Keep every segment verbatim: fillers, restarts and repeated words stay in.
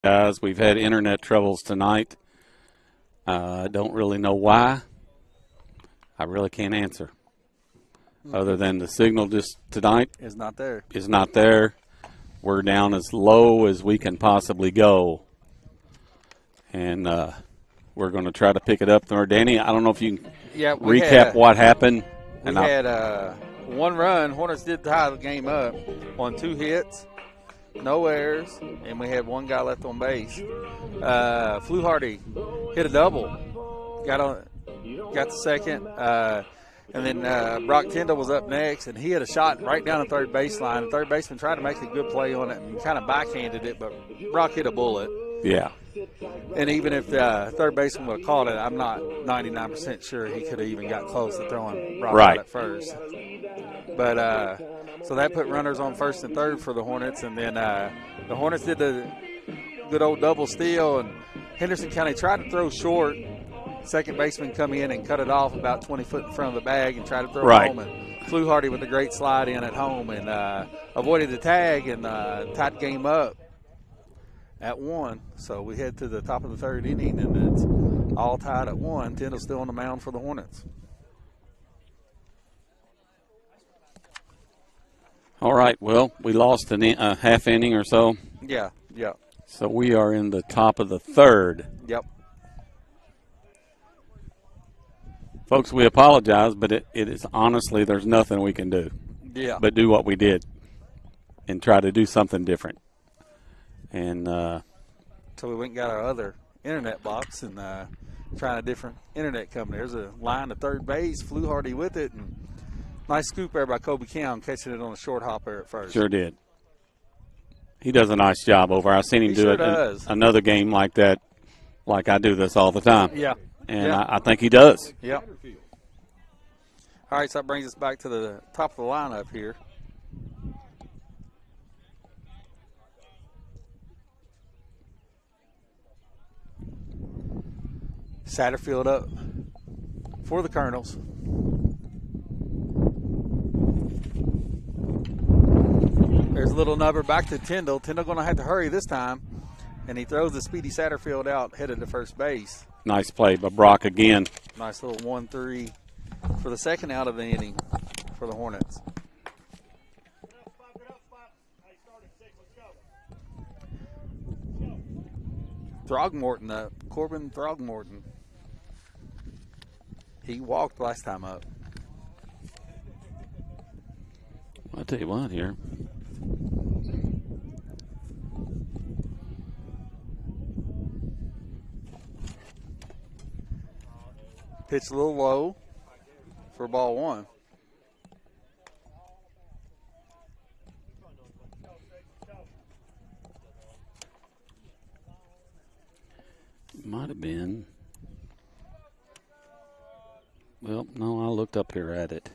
Guys, we've had internet troubles tonight. I uh, don't really know why. I really can't answer. Other than the signal just tonight is not there. Is not there. We're down as low as we can possibly go. And uh, we're going to try to pick it up there. Danny, I don't know if you can yeah, we recap had, what happened. We and had uh, one run. Hornets did tie the game up on two hits. No errors, and we had one guy left on base. Uh, Fluharty hit a double, got on, got the second, uh, and then uh, Brock Tyndall was up next, and he had a shot right down the third baseline. The third baseman tried to make a good play on it and kind of backhanded it, but Brock hit a bullet. Yeah. And even if the uh, third baseman would have caught it, I'm not ninety-nine percent sure he could have even got close to throwing Brock right. out at first. But uh, so that put runners on first and third for the Hornets, and then uh, the Hornets did the good old double steal, and Henderson County tried to throw short. Second baseman come in and cut it off about twenty foot in front of the bag and tried to throw right. it home. And Fluharty with a great slide in at home and uh, avoided the tag and uh, tied the game up at one. So we head to the top of the third inning, and it's all tied at one. Tyndall's still on the mound for the Hornets. All right, well, we lost a in, uh, half inning or so. Yeah, yeah. So we are in the top of the third. Yep. Folks, we apologize, but it, it is honestly, there's nothing we can do. Yeah. But do what we did and try to do something different. And uh, so we went and got our other internet box and uh, trying a different internet company. There's a line to third base, Fluharty with it, and nice scoop there by Kobe Cowan, catching it on a short hop there at first. Sure did. He does a nice job over. I've seen him he do sure it does. in another game like that, like I do this all the time. Yeah. And yeah. I, I think he does. Yep. All right, so that brings us back to the top of the lineup here. Satterfield up for the Colonels. There's a little nubber back to Tyndall. Tyndall going to have to hurry this time. And he throws the speedy Satterfield out, headed to first base. Nice play by Brock again. Nice little one three for the second out of the inning for the Hornets. Throgmorton up. Corbin Throgmorton. He walked last time up. I'll tell you what here. Pitch a little low for ball one. Might have been. Well, no, I looked up here at it.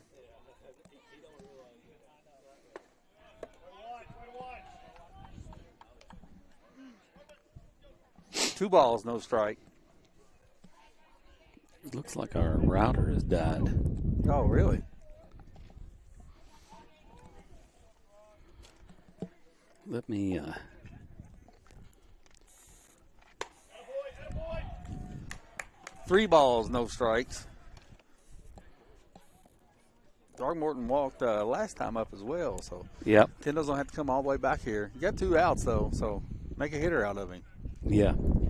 Two balls, no strike. It looks like our router has died. Oh, really? Let me... Uh, Three balls, no strikes. Throgmorton walked uh, last time up as well, so yep. Tyndall's gonna have to come all the way back here. You got two outs though, so make a hitter out of him. Yeah.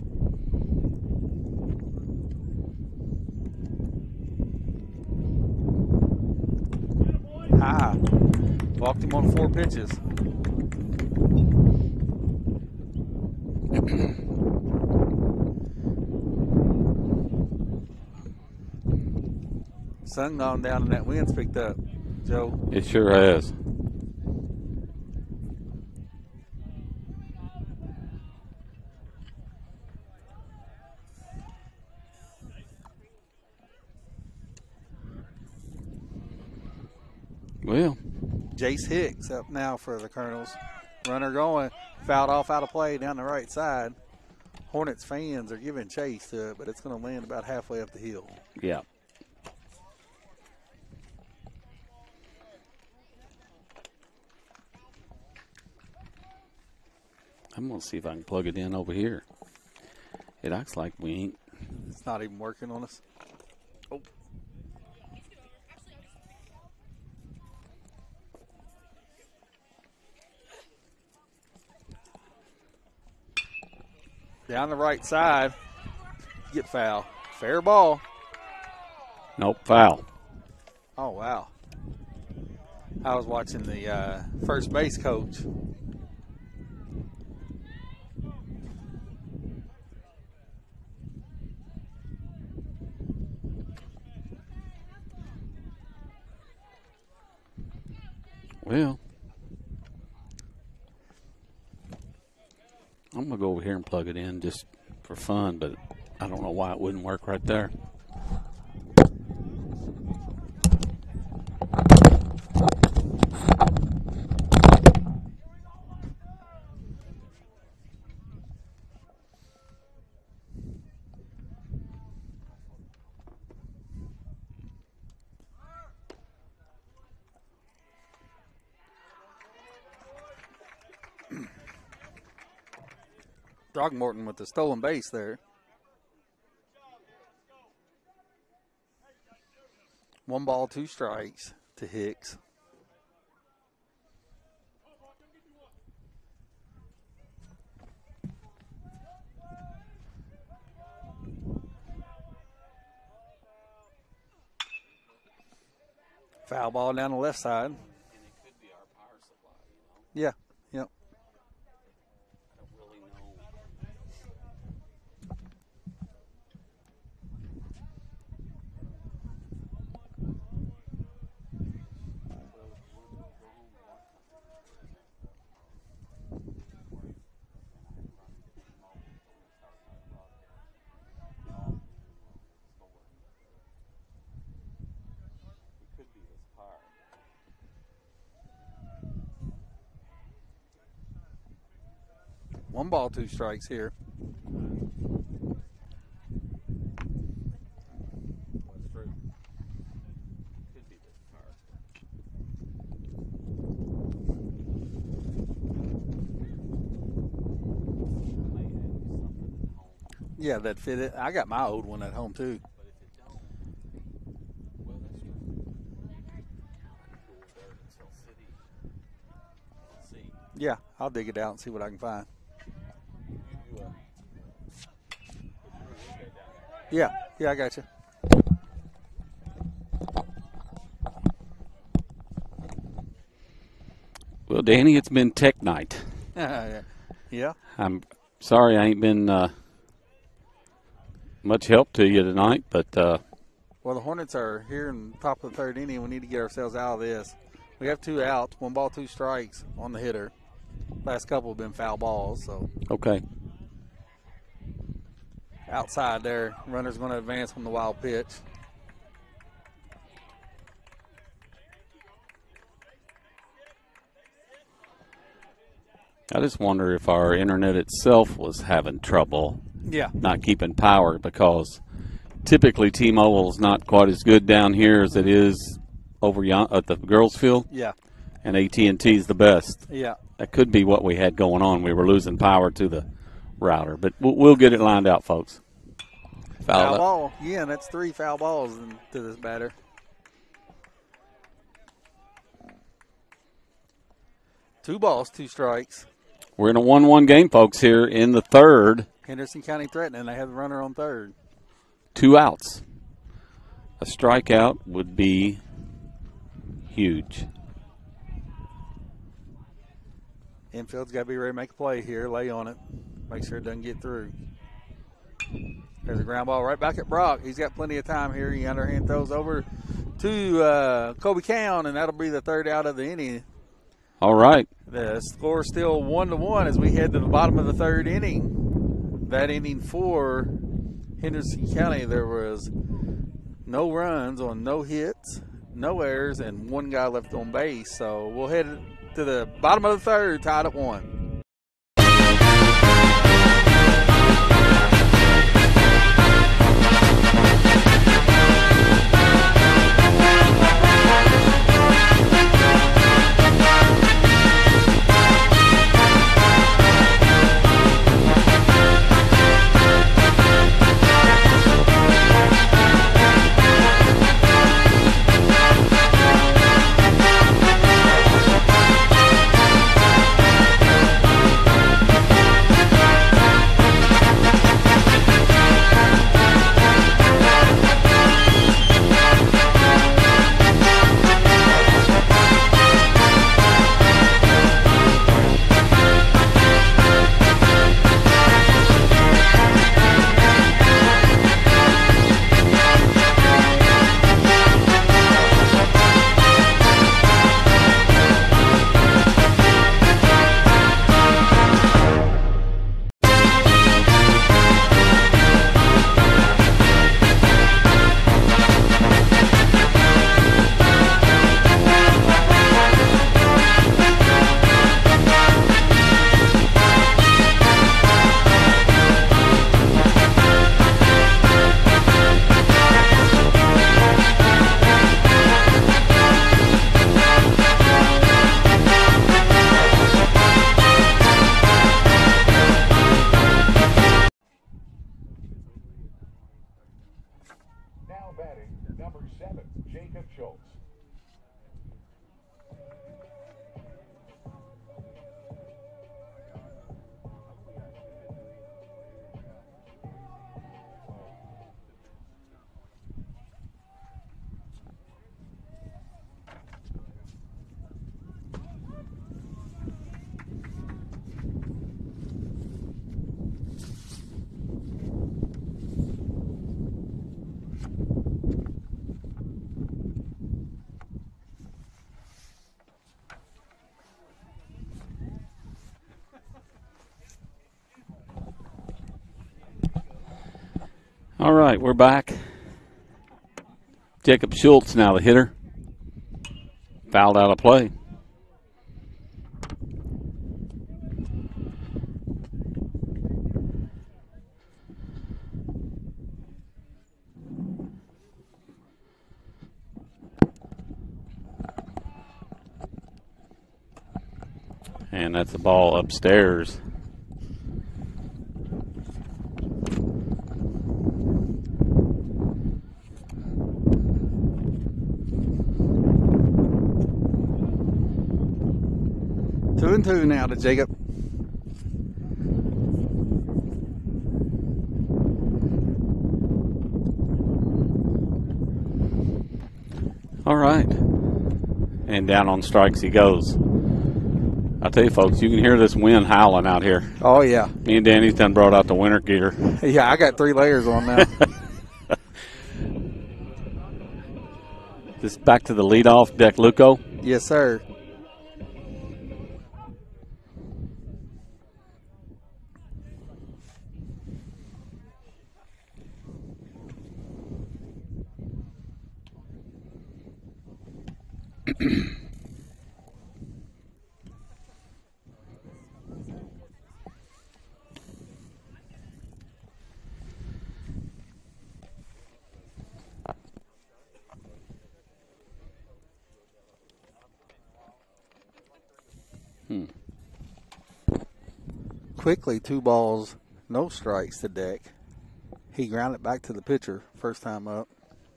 Ah, walked him on four pitches. Sun gone down and that wind's picked up, Joe. It sure has. Well, Jace Hicks up now for the Colonels. Runner going, fouled off out of play down the right side. Hornets fans are giving chase to it, but it's going to land about halfway up the hill. Yeah. I'm going to see if I can plug it in over here. It acts like we ain't. It's not even working on us. Oh. Down the right side. Get foul. Fair ball. Nope, foul. Oh, wow. I was watching the uh, first base coach. Well, I'm going to go over here and plug it in just for fun, but I don't know why it wouldn't work right there. Throckmorton with the stolen base there. One ball, two strikes to Hicks. Foul ball down the left side. And it could be our power supply, you know. Yeah, yep. I don't really know. Could be this power. One ball, two strikes here. That's true. Could be this power. May have something at home. Yeah, that fit it. I got my old one at home too. But if it don't, well, that's true. I could go over there to Tell City and see. Yeah, I'll dig it out and see what I can find. You, uh, Yeah, yeah, I got you. well, Danny, it's been tech night. Yeah. I'm sorry I ain't been uh, much help to you tonight, but uh, Well, the Hornets are here in the top of the third inning. We need to get ourselves out of this. We have two outs, one ball, two strikes on the hitter. Last couple have been foul balls, so okay. outside there, runner's going to advance from the wild pitch. I just wonder if our internet itself was having trouble Yeah. not keeping power, because typically T-Mobile is not quite as good down here as it is over yon- at the girls' field, Yeah. and A T and T is the best. Yeah. That could be what we had going on. We were losing power to the router, but we'll, we'll get it lined out, folks. Foul, Foul up. ball. Yeah, and that's three foul balls to this batter. Two balls, two strikes. We're in a one one game, folks, here in the third. Henderson County threatening. They have the runner on third. Two outs. A strikeout would be huge. Infield's got to be ready to make a play here. Lay on it. Make sure it doesn't get through. There's a ground ball right back at Brock. He's got plenty of time here. He underhand throws over to uh, Kobe Cowan, and that'll be the third out of the inning. All right. The score is still one to one as we head to the bottom of the third inning. That inning for Henderson County, there was no runs on no hits, no errors, and one guy left on base. So we'll head to the bottom of the third, tied at one. All right, we're back. Jacob Schultz now the hitter. Fouled out of play. And that's the ball upstairs. Two and two now to Jacob. All right. And down on strikes he goes. I'll tell you, folks, you can hear this wind howling out here. Oh, yeah. Me and Danny's done brought out the winter gear. Yeah, I got three layers on now. This back to the leadoff, Deck Luco. Yes, sir. Hmm. Quickly, two balls, no strikes to Deck. He grounded back to the pitcher first time up.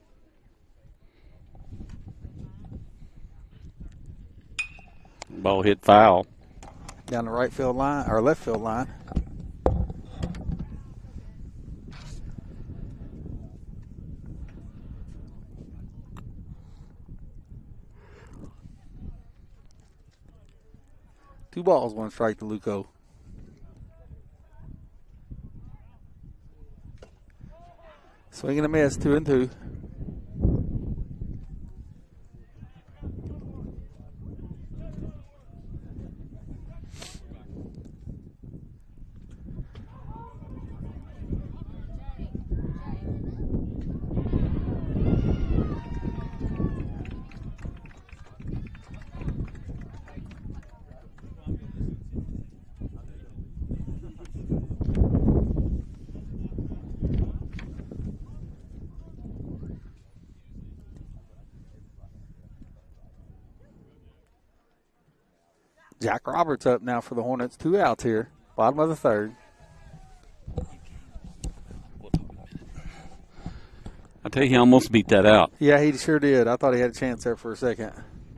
Ball hit foul. Down the right field line, or left field line. Two balls, one strike to Luco. Swing and a miss, two and two. Jack Roberts up now for the Hornets. Two outs here. Bottom of the third. I tell you, he almost beat that out. Yeah, he sure did. I thought he had a chance there for a second.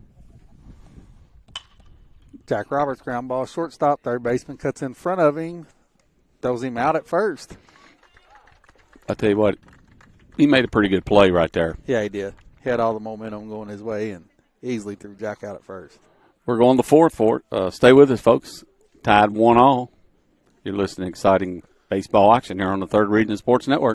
Jack Roberts ground ball, shortstop, third baseman cuts in front of him, throws him out at first. I tell you what, he made a pretty good play right there. Yeah, he did. He had all the momentum going his way and easily threw Jack out at first. We're going to fourth for it. Uh, stay with us, folks. Tied one all. You're listening to exciting baseball action here on the Third Region Sports Network.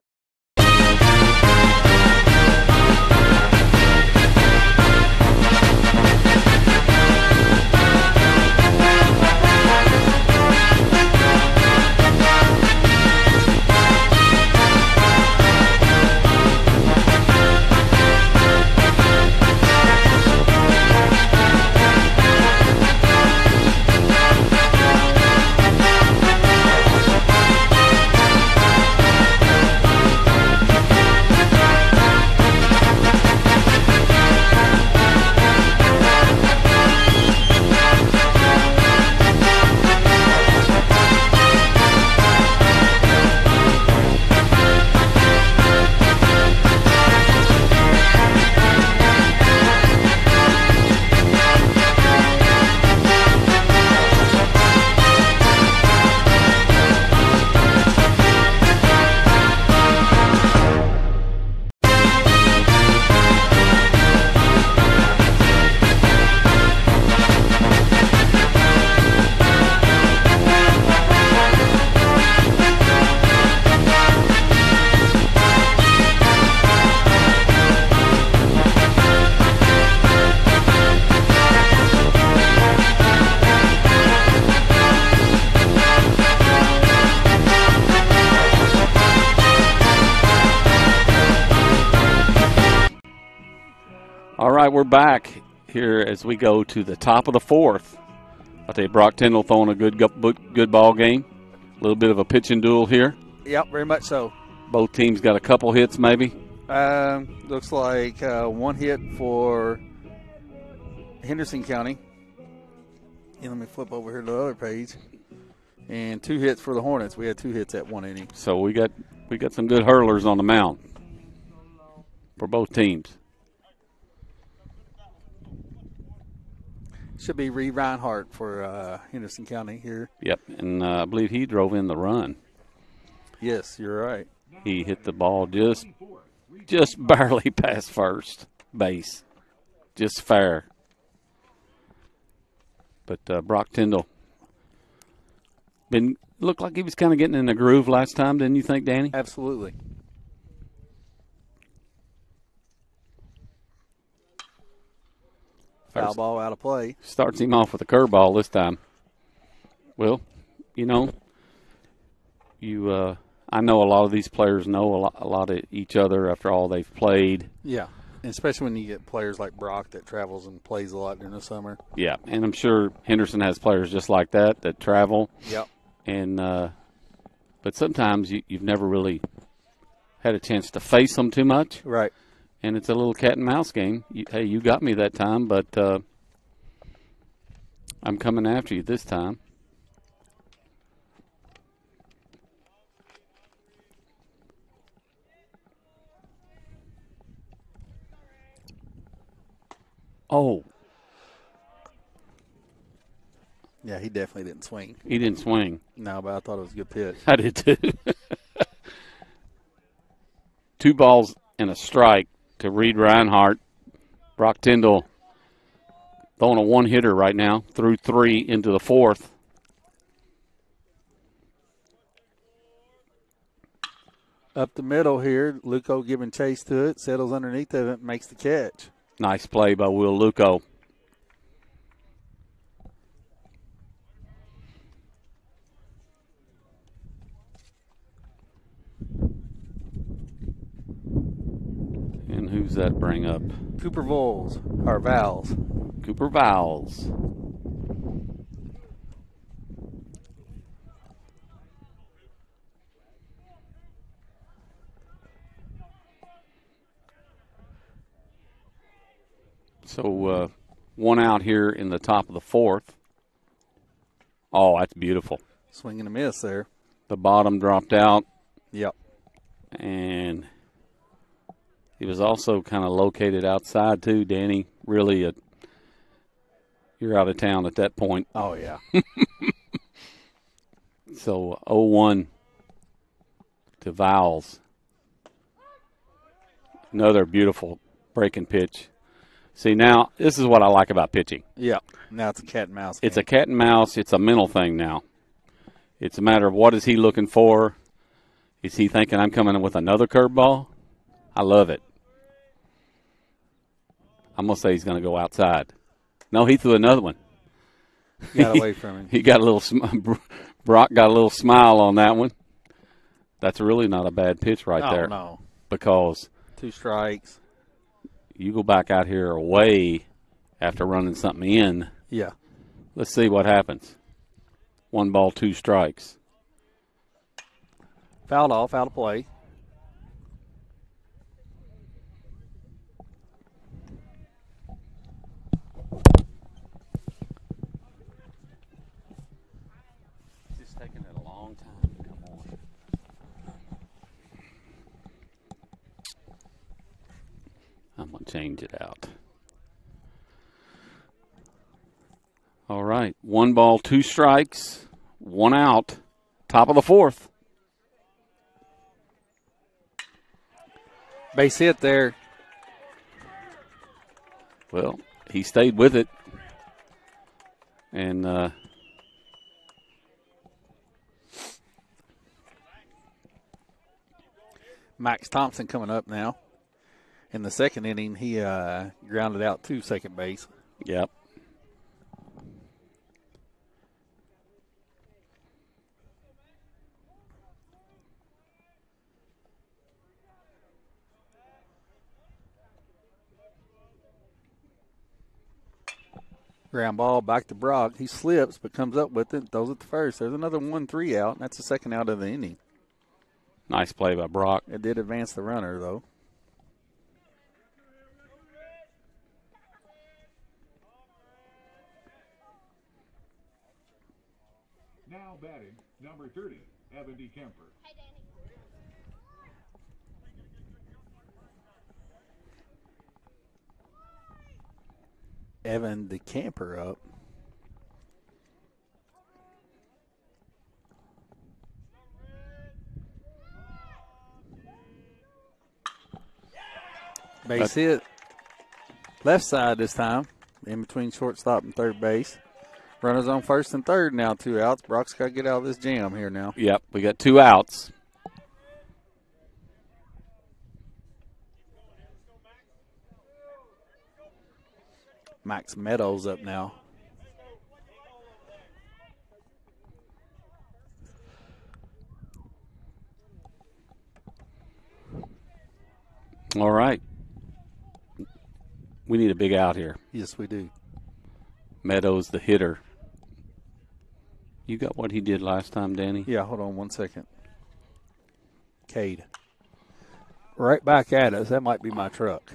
All right, we're back here as we go to the top of the fourth. I tell you, Brock Tyndall throwing a good good ball game. A little bit of a pitching duel here. Yep, very much so. Both teams got a couple hits, maybe. Um, looks like uh, one hit for Henderson County. And let me flip over here to the other page. And two hits for the Hornets. We had two hits at one inning. So we got we got some good hurlers on the mound for both teams. Should be Reed Reinhardt for uh, Henderson County here. Yep, and uh, I believe he drove in the run. Yes, you're right. He hit the ball just just barely past first base. Just fair. But uh, Brock Tyndall been looked like he was kind of getting in the groove last time, didn't you think, Danny? Absolutely. Foul ball out of play. Starts him off with a curveball this time. Well, you know, you uh, I know a lot of these players know a lot, a lot of each other after all they've played. Yeah, and especially when you get players like Brock that travels and plays a lot during the summer. Yeah, and I'm sure Henderson has players just like that that travel. Yep. And uh, but sometimes you, you've never really had a chance to face them too much. Right. And it's a little cat and mouse game. You, hey, you got me that time, but uh, I'm coming after you this time. Oh. Yeah, he definitely didn't swing. He didn't swing. No, but I thought it was a good pitch. I did too. Two balls and a strike to Reed Reinhardt. Brock Tyndall throwing a one-hitter right now through three into the fourth. Up the middle here, Luco giving chase to it, settles underneath of it, makes the catch. Nice play by Will Luco. And who's that bring up? Cooper Vols, or Vowels. Cooper Vowels. So uh, one out here in the top of the fourth. Oh, that's beautiful. Swing and a miss there. The bottom dropped out. Yep. And he was also kind of located outside too, Danny. Really, a, you're out of town at that point. Oh, yeah. So oh one to Vowels. Another beautiful breaking pitch. See, now, this is what I like about pitching. Yeah. Now it's a cat and mouse game. It's a cat and mouse. It's a mental thing now. It's a matter of what is he looking for. Is he thinking I'm coming in with another curveball? I love it. I'm going to say he's going to go outside. No, he threw another one. Got away from him. He got a little sm- Brock got a little smile on that one. That's really not a bad pitch right oh, there. no. Because two strikes. You go back out here away after running something in. Yeah. Let's see what happens. One ball, two strikes. Fouled off, out of play. It's just taking it a long time to come on. I'm going to change it out. All right. One ball, two strikes, one out. Top of the fourth. Base hit there. Well, he stayed with it. And uh, Max Thompson coming up now. In the second inning, he uh, grounded out to second base. Yep. Ground ball back to Brock. He slips but comes up with it, throws it to first. There's another one three out, and that's the second out of the inning. Nice play by Brock. It did advance the runner, though. Now batting, number thirty, Evan DeKemper. Hi, Danny. Evan DeKemper up. Base hit. Left side this time, in between shortstop and third base. Runners on first and third now, two outs. Brock's got to get out of this jam here now. Yep, we got two outs. Max Meadows up now. All right. We need a big out here. Yes, we do. Meadows, the hitter. You got what he did last time, Danny? Yeah, hold on one second. Cade. Right back at us. That might be my truck.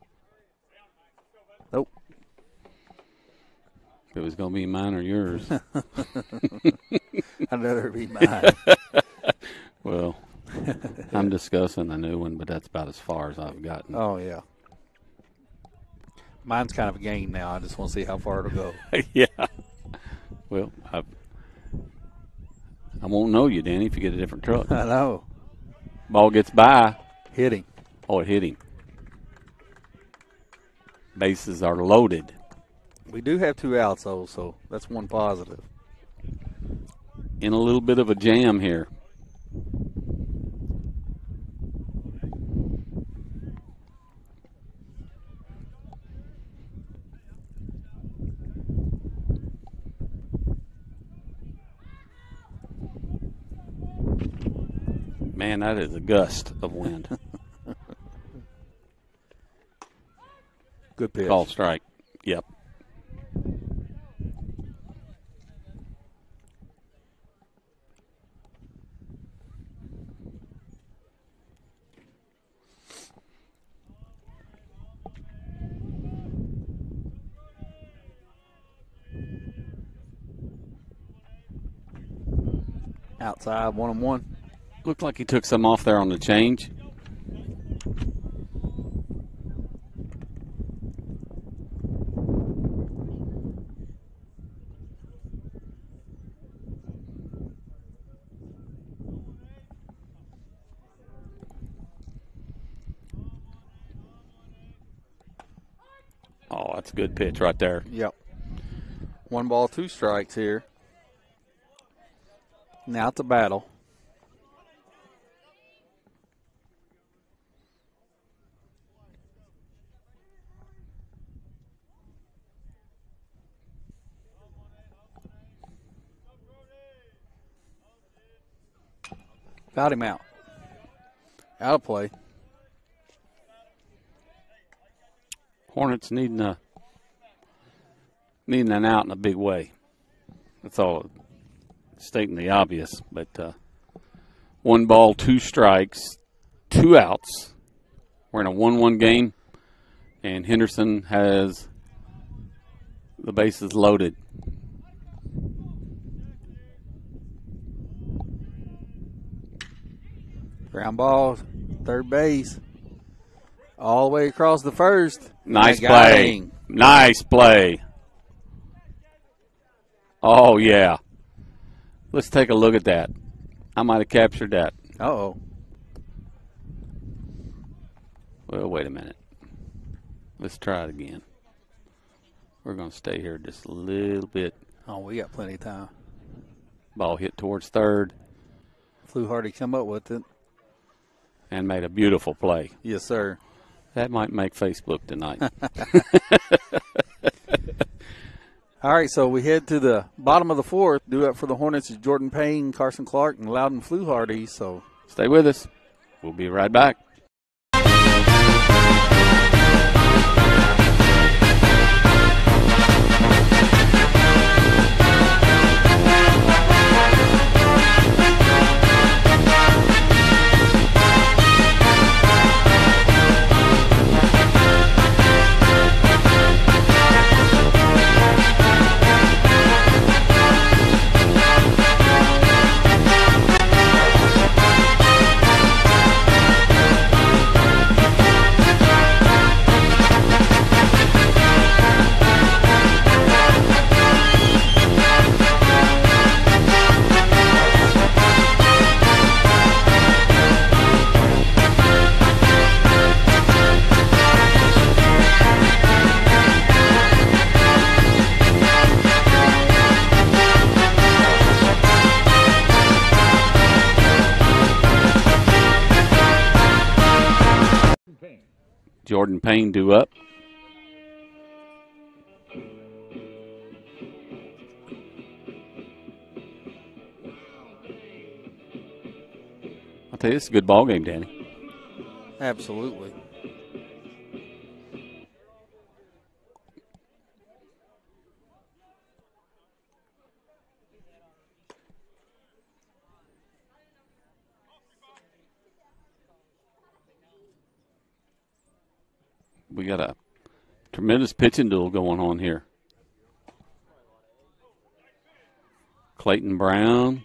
Nope. If it was going to be mine or yours. I'd rather it be mine. Well, I'm discussing a new one, but that's about as far as I've gotten. Oh, yeah. Mine's kind of a game now. I just want to see how far it'll go. Yeah. Well, I, I won't know you, Danny, if you get a different truck. I know. Ball gets by. Hitting. Oh, it hit him. Bases are loaded. We do have two outs, though, so that's one positive. In a little bit of a jam here. Man, that is a gust of wind. Good pitch. Call strike. Yep. Outside, one and one. Looked like he took some off there on the change. Oh, that's a good pitch right there. Yep. One ball, two strikes here. Now it's a battle. Got him out. Out of play. Hornets needing a needing an out in a big way. That's all. Stating the obvious, but uh, one ball, two strikes, two outs. We're in a one one game, and Henderson has the bases loaded. Ground ball, third base, all the way across the first. Nice That guy play. ain't- Nice play. Oh, yeah. Let's take a look at that. I might have captured that. Uh-oh. Well, wait a minute. Let's try it again. We're going to stay here just a little bit. Oh, we got plenty of time. Ball hit towards third Flew Hardy come up with it. and made a beautiful play. Yes, sir. That might make Facebook tonight. All right, so we head to the bottom of the fourth. Due up for the Hornets is Jordan Payne, Carson Clark, and Loudon Flew Hardy. So Stay with us. We'll be right back. Jordan Payne due up. I'll tell you, it's a good ball game, Danny. Absolutely. We got a tremendous pitching duel going on here. Clayton Brown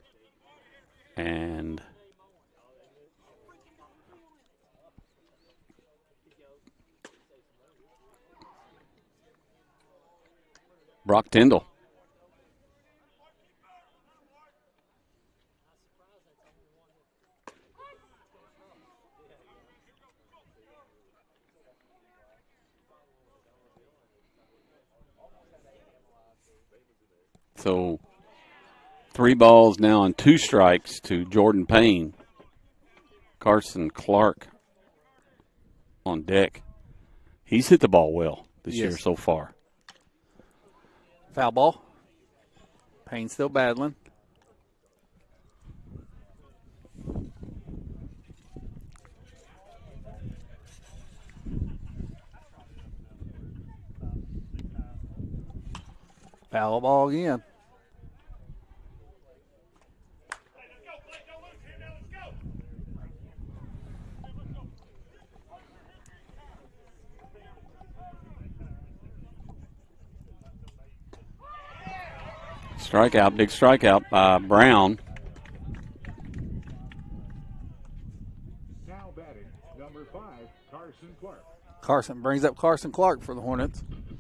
and Brock Tyndall. So three balls now and two strikes to Jordan Payne. Carson Clark on deck. He's hit the ball well this Yes. year so far. Foul ball. Payne still battling. Foul ball again. Strikeout, big strikeout by Brown. Now batting, number five, Carson Clark. Carson brings up Carson Clark for the Hornets.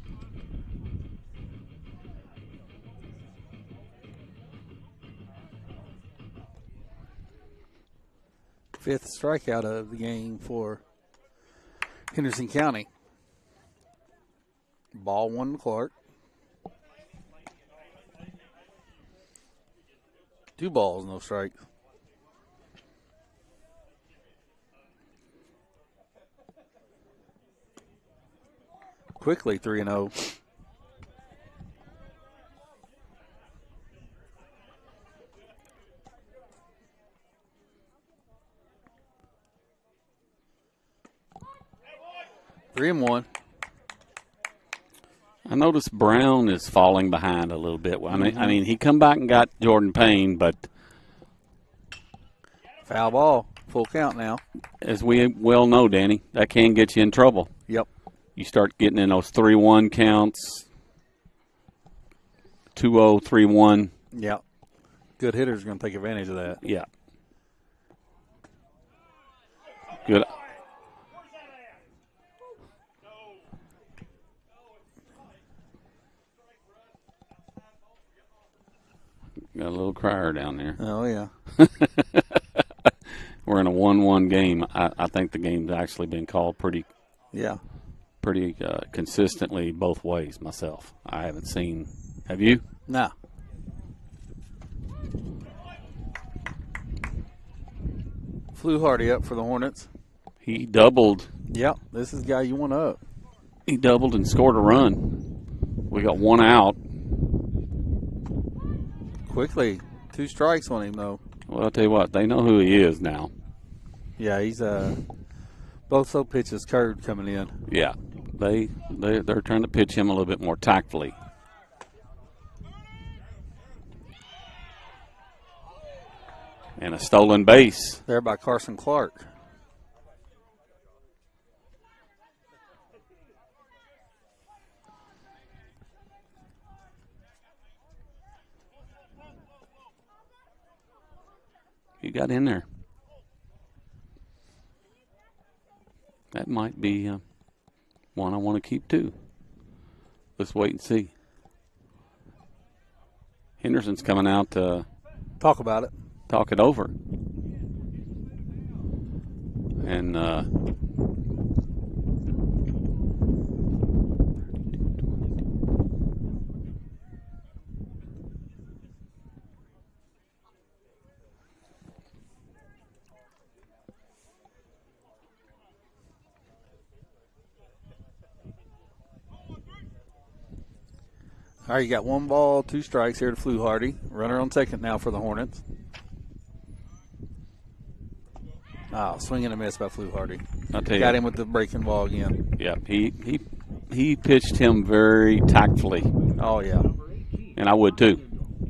Fifth strikeout of the game for Henderson County. Ball one to Clark. Two balls, no strikes. Quickly three and oh. Three and one. I noticed Brown is falling behind a little bit. I mean, I mean, he come back and got Jordan Payne, but Foul ball. Full count now. as we well know, Danny, that can get you in trouble. Yep. You start getting in those three one counts, two oh, three one. Yep. Good hitters are going to take advantage of that. Yeah. Good. Got a little crier down there. Oh, yeah. We're in a one one game. I, I think the game's actually been called pretty Yeah. pretty uh, consistently both ways myself. I haven't seen. Have you? Nah. Flew Hardy up for the Hornets. He doubled. Yep. This is the guy you want up. He doubled and scored a run. We got one out. Quickly. Two strikes on him, though. Well, I'll tell you what. They know who he is now. Yeah, he's uh, both slow pitches curved coming in. Yeah. They they they're trying to pitch him a little bit more tactfully. And a stolen base. There by Carson Clark. He got in there. That might be uh, one I want to keep too. Let's wait and see. Henderson's coming out to Talk about it. talk it over. And uh, All right, you got one ball, two strikes here to Fluharty. Runner on second now for the Hornets. Oh, swing and a miss by Fluharty. I'll tell you. Got him with the breaking ball again. Yeah, he he he pitched him very tactfully, Oh, yeah. and I would too.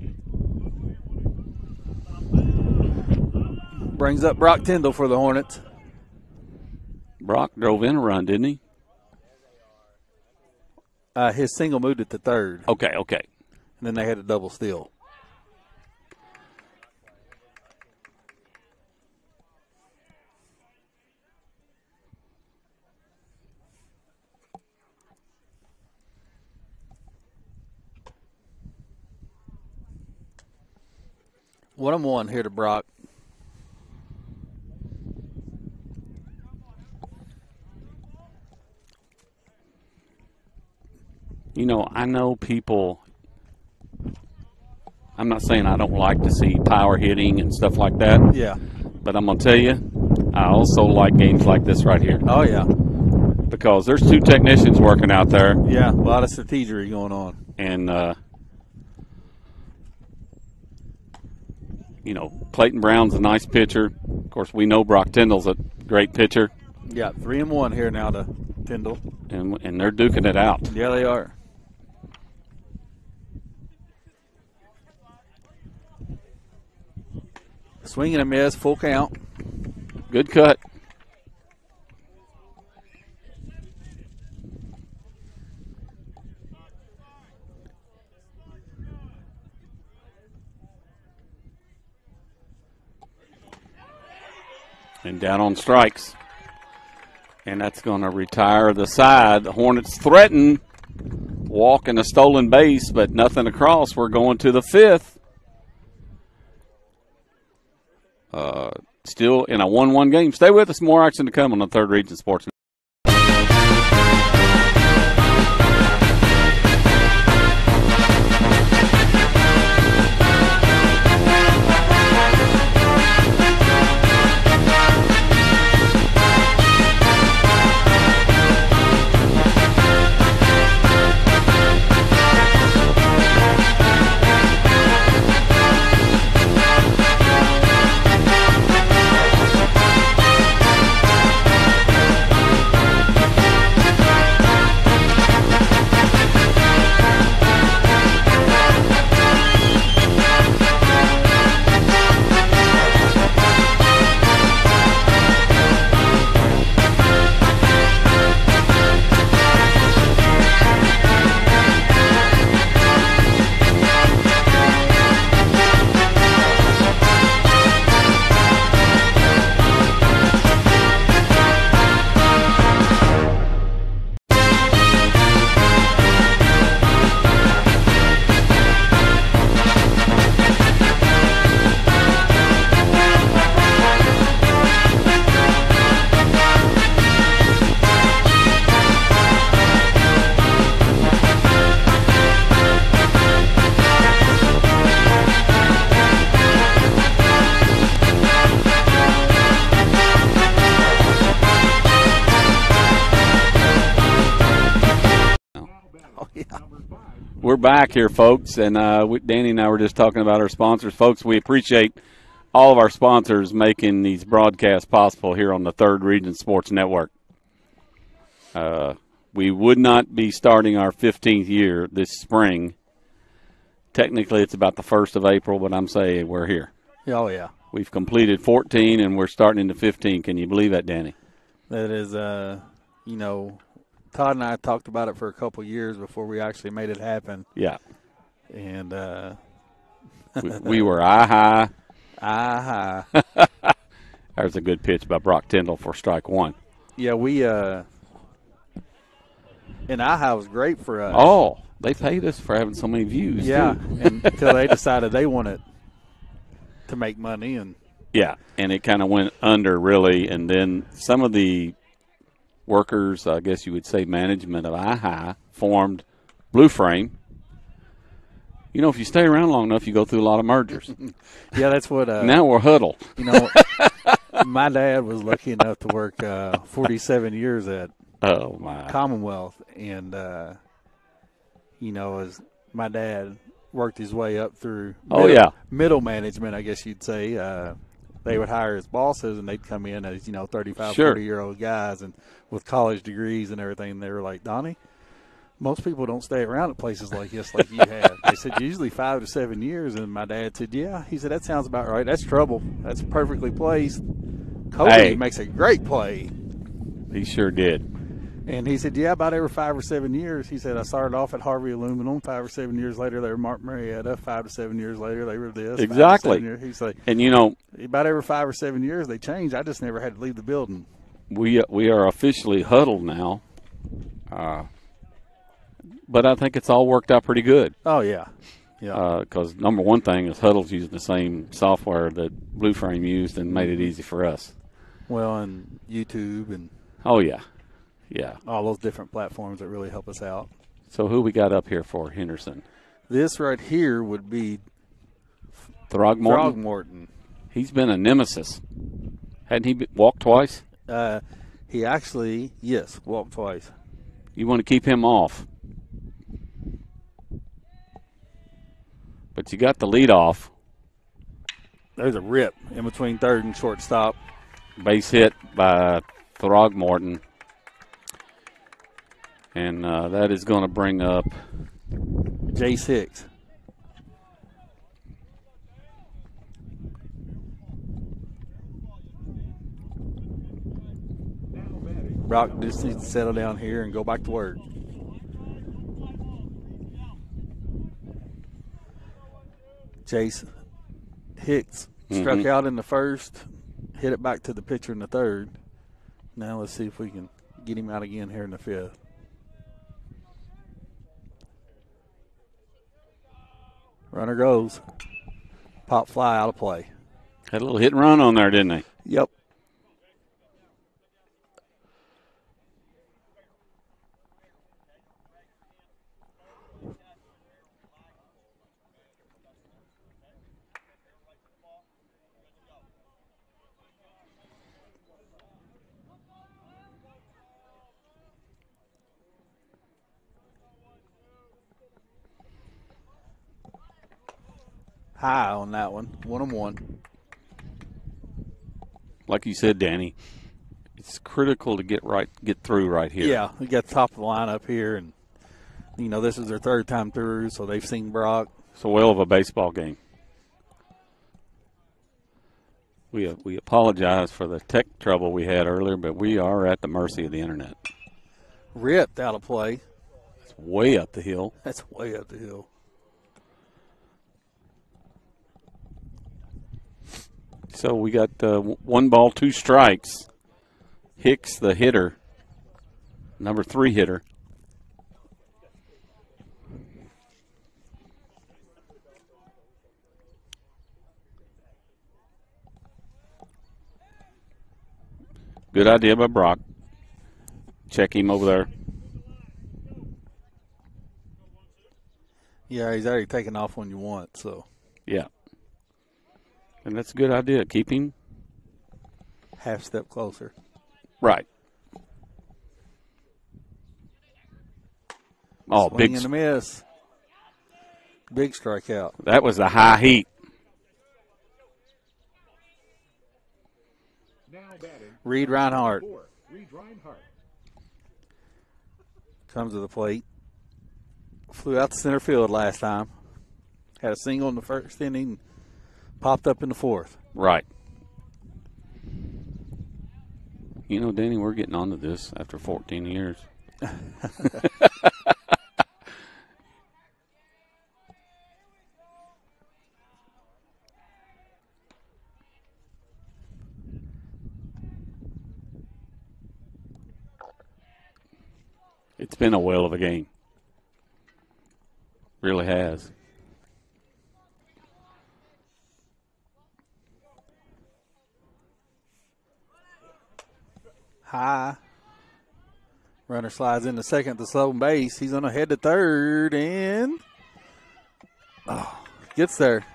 Brings up Brock Tyndall for the Hornets. Brock drove in a run, didn't he? Uh, his single moved it to third, Okay, okay. and then they had a double steal. One and one here to Brock. You know, I know people, I'm not saying I don't like to see power hitting and stuff like that, Yeah. but I'm going to tell you, I also like games like this right here Oh, yeah. because there's two technicians working out there, Yeah, a lot of strategery going on. and, uh, you know, Clayton Brown's a nice pitcher. Of course, we know Brock Tyndall's a great pitcher, Yeah, three and one here now to Tyndall. and and they're duking it out. Yeah, they are. Swing and a miss, full count. Good cut. And down on strikes. And that's going to retire the side. The Hornets threaten walk in a stolen base, but nothing across. We're going to the fifth. Uh, still in a one one game. Stay with us. More action to come on the Third Region Sports. We're back here, folks, and uh, we, Danny and I were just talking about our sponsors. Folks, we appreciate all of our sponsors making these broadcasts possible here on the Third Region Sports Network. Uh, we would not be starting our fifteenth year this spring. Technically, it's about the first of April, but I'm saying we're here. Oh, yeah. We've completed fourteen, and we're starting into fifteen. Can you believe that, Danny? That is, uh, you know, Todd and I talked about it for a couple of years before we actually made it happen. Yeah. And uh, we, we were eye high. aha. There's a good pitch by Brock Tyndall for strike one. Yeah, we uh, and aha was great for us. Oh, they paid us for having so many views. yeah, too. and until they decided they wanted to make money, and Yeah, and it kind of went under, really. And then some of the workers, I guess you would say management of I H I, formed Blue Frame. You know, if you stay around long enough, you go through a lot of mergers. yeah, that's what. Uh, Now we're Huddle. You know, my dad was lucky enough to work uh, forty-seven years at Oh, my. Commonwealth, and uh, you know, as my dad worked his way up through Oh, middle, yeah. middle management, I guess you'd say. Uh, they would hire his bosses, and they'd come in as, you know, thirty-five, Sure. forty-year-old guys and with college degrees and everything. And they were like, Donnie, most people don't stay around at places like this like you have. They said, usually five to seven years. And my dad said, yeah. He said, that sounds about right. That's trouble. That's perfectly placed. Kobe Hey. makes a great play. He sure did. And he said, yeah, about every five or seven years. He said, I started off at Harvey Aluminum. Five or seven years later, they were Mark Marietta. Five to seven years later, they were this. Exactly. He's like, And, you know, about every five or seven years, they changed. I just never had to leave the building. we we are officially huddled now. Uh, but I think it's all worked out pretty good. Oh, yeah. Yeah. Because number one thing is Huddle's using the same software that Blue Frame used and made it easy for us. Well, and YouTube and Oh, yeah. Yeah. all those different platforms that really help us out. So who we got up here for Henderson? This right here would be Throgmorton? Throgmorton. He's been a nemesis. Hadn't he be- walked twice? Uh, he actually, yes, walked twice. You want to keep him off. But you got the lead off. There's a rip in between third and shortstop. Base hit by Throgmorton. And uh, that is going to bring up Jace Hicks. Brock just needs to settle down here and go back to work. Jace Hicks struck Mhm. out in the first, hit it back to the pitcher in the third. Now let's see if we can get him out again here in the fifth. Runner goes. Pop fly out of play. Had a little hit and run on there, didn't he? Yep. High on that one. One on one. Like you said, Danny, it's critical to get right, get through right here. Yeah, we got the top of the lineup here, and you know this is their third time through, so they've seen Brock. It's a whale of a baseball game. We uh, we apologize for the tech trouble we had earlier, but we are at the mercy of the internet. Ripped out of play. It's way up the hill. That's way up the hill. So we got uh, one ball, two strikes. Hicks, the hitter, number three hitter. Good idea by Brock. Check him over there. Yeah, he's already taken off when you want, so Yeah. And that's a good idea. Keep him. half step closer. Right. Oh, Swing big. and a miss. Big strikeout. That was the high heat. Now batting, Reed Reinhardt four, Reed Reinhardt. comes to the plate. Flew out to center field last time. Had a single in the first inning. Popped up in the fourth. Right. You know, Danny, we're getting onto this after fourteen years. It's been a whale of a game. Really has. High. Runner slides into second to slow base. He's on a head to third and oh, gets there.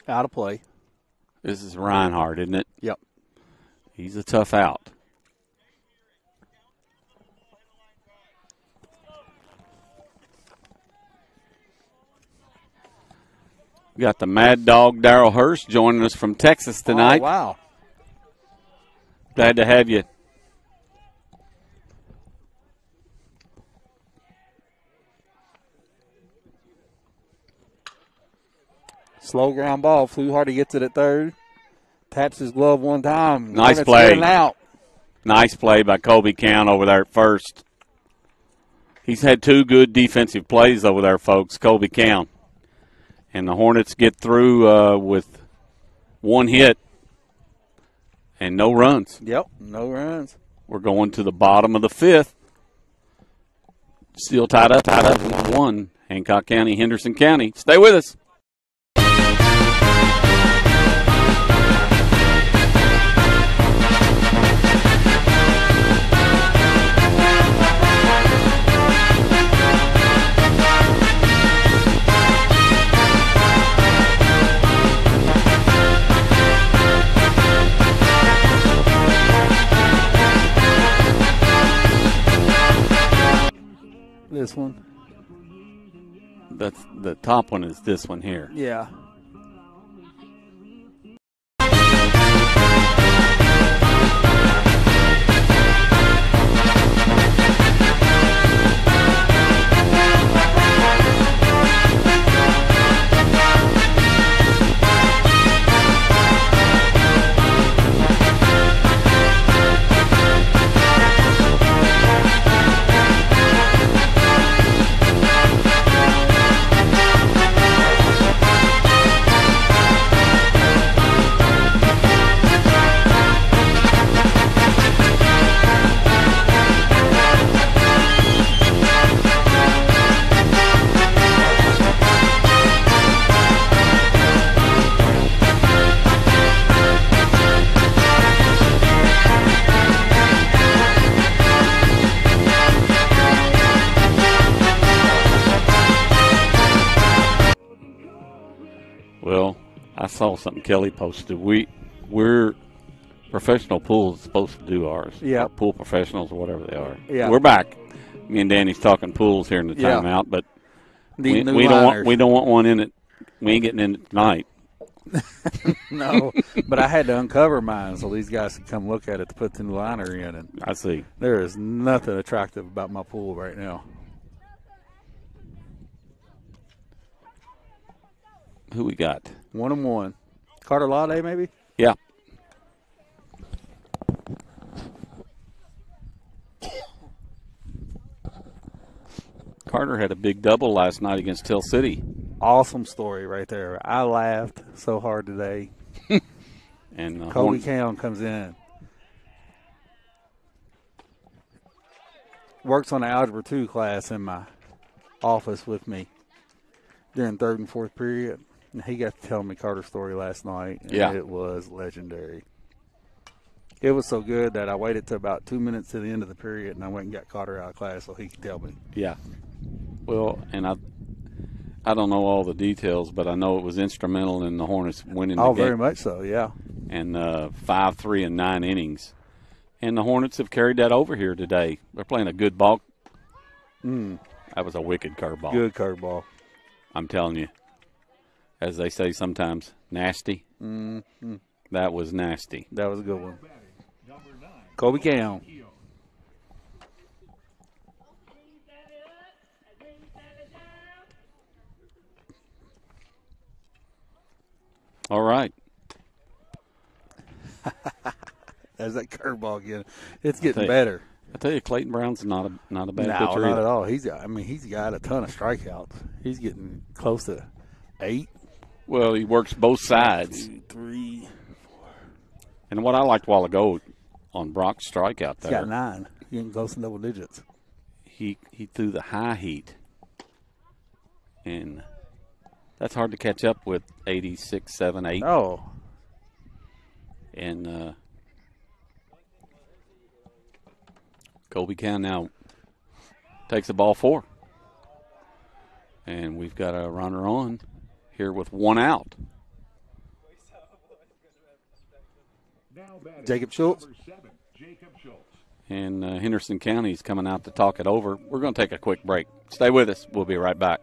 Out of play. This is Reinhardt, isn't it? Yep. He's a tough out. We got the Mad Dog Darrell Hurst joining us from Texas tonight. Oh, wow. Glad to have you. Slow ground ball. Fluharty gets it at third. Taps his glove one time. Nice Hornets play. getting out. Nice play by Colby Count over there at first. He's had two good defensive plays over there, folks, Colby Count. And the Hornets get through uh, with one hit and no runs. Yep, no runs. We're going to the bottom of the fifth. Still tied up, tied up at one. Hancock County, Henderson County. Stay with us. This one. That's, the top one is this one here. Yeah. Well, I saw something Kelly posted. We, we're professional pools supposed to do ours. Yeah. Or pool professionals or whatever they are. Yeah. We're back. Me and Danny's talking pools here in the Yeah. timeout, but Need we, new we don't want liners. we don't want one in it. We ain't getting in it tonight. No, but I had to uncover mine so these guys could come look at it to put the new liner in. And I see. there is nothing attractive about my pool right now. Who we got? One and one. Carter Lade, maybe? Yeah. Carter had a big double last night against Tell City. Awesome story right there. I laughed so hard today. And uh, Colby Horn- Cowan comes in. Works on the Algebra two class in my office with me during third and fourth period. And he got to tell me Carter's story last night. And Yeah. it was legendary. It was so good that I waited till about two minutes to the end of the period, and I went and got Carter out of class so he could tell me. Yeah. Well, and I I don't know all the details, but I know it was instrumental in the Hornets winning the Oh, game. very much so, yeah. And uh, five, three, and nine innings. And the Hornets have carried that over here today. They're playing a good ball. Mm, That was a wicked curveball. good curveball. I'm telling you. As they say sometimes, nasty. Mm-hmm. That was nasty. That was a good one. Colby Cowan. All right. There's that curveball again. It's tell getting you. better. I tell you, Clayton Brown's not a not a bad No, pitcher not either. at all. He's got, I mean, he's got a ton of strikeouts. He's getting close to eight. Well, he works both sides. Two, three. And what I liked a while ago on Brock's strikeout He's there, got nine. He's getting close to double digits. he he threw the high heat, and that's hard to catch up with eighty-six, seven, eight, Oh, and uh, Colby Cowan now takes the ball four, and we've got a runner on here with one out. Now batting, Jacob Schultz. number seven, Jacob Schultz. And uh, Henderson County is coming out to talk it over. We're going to take a quick break. Stay with us. We'll be right back.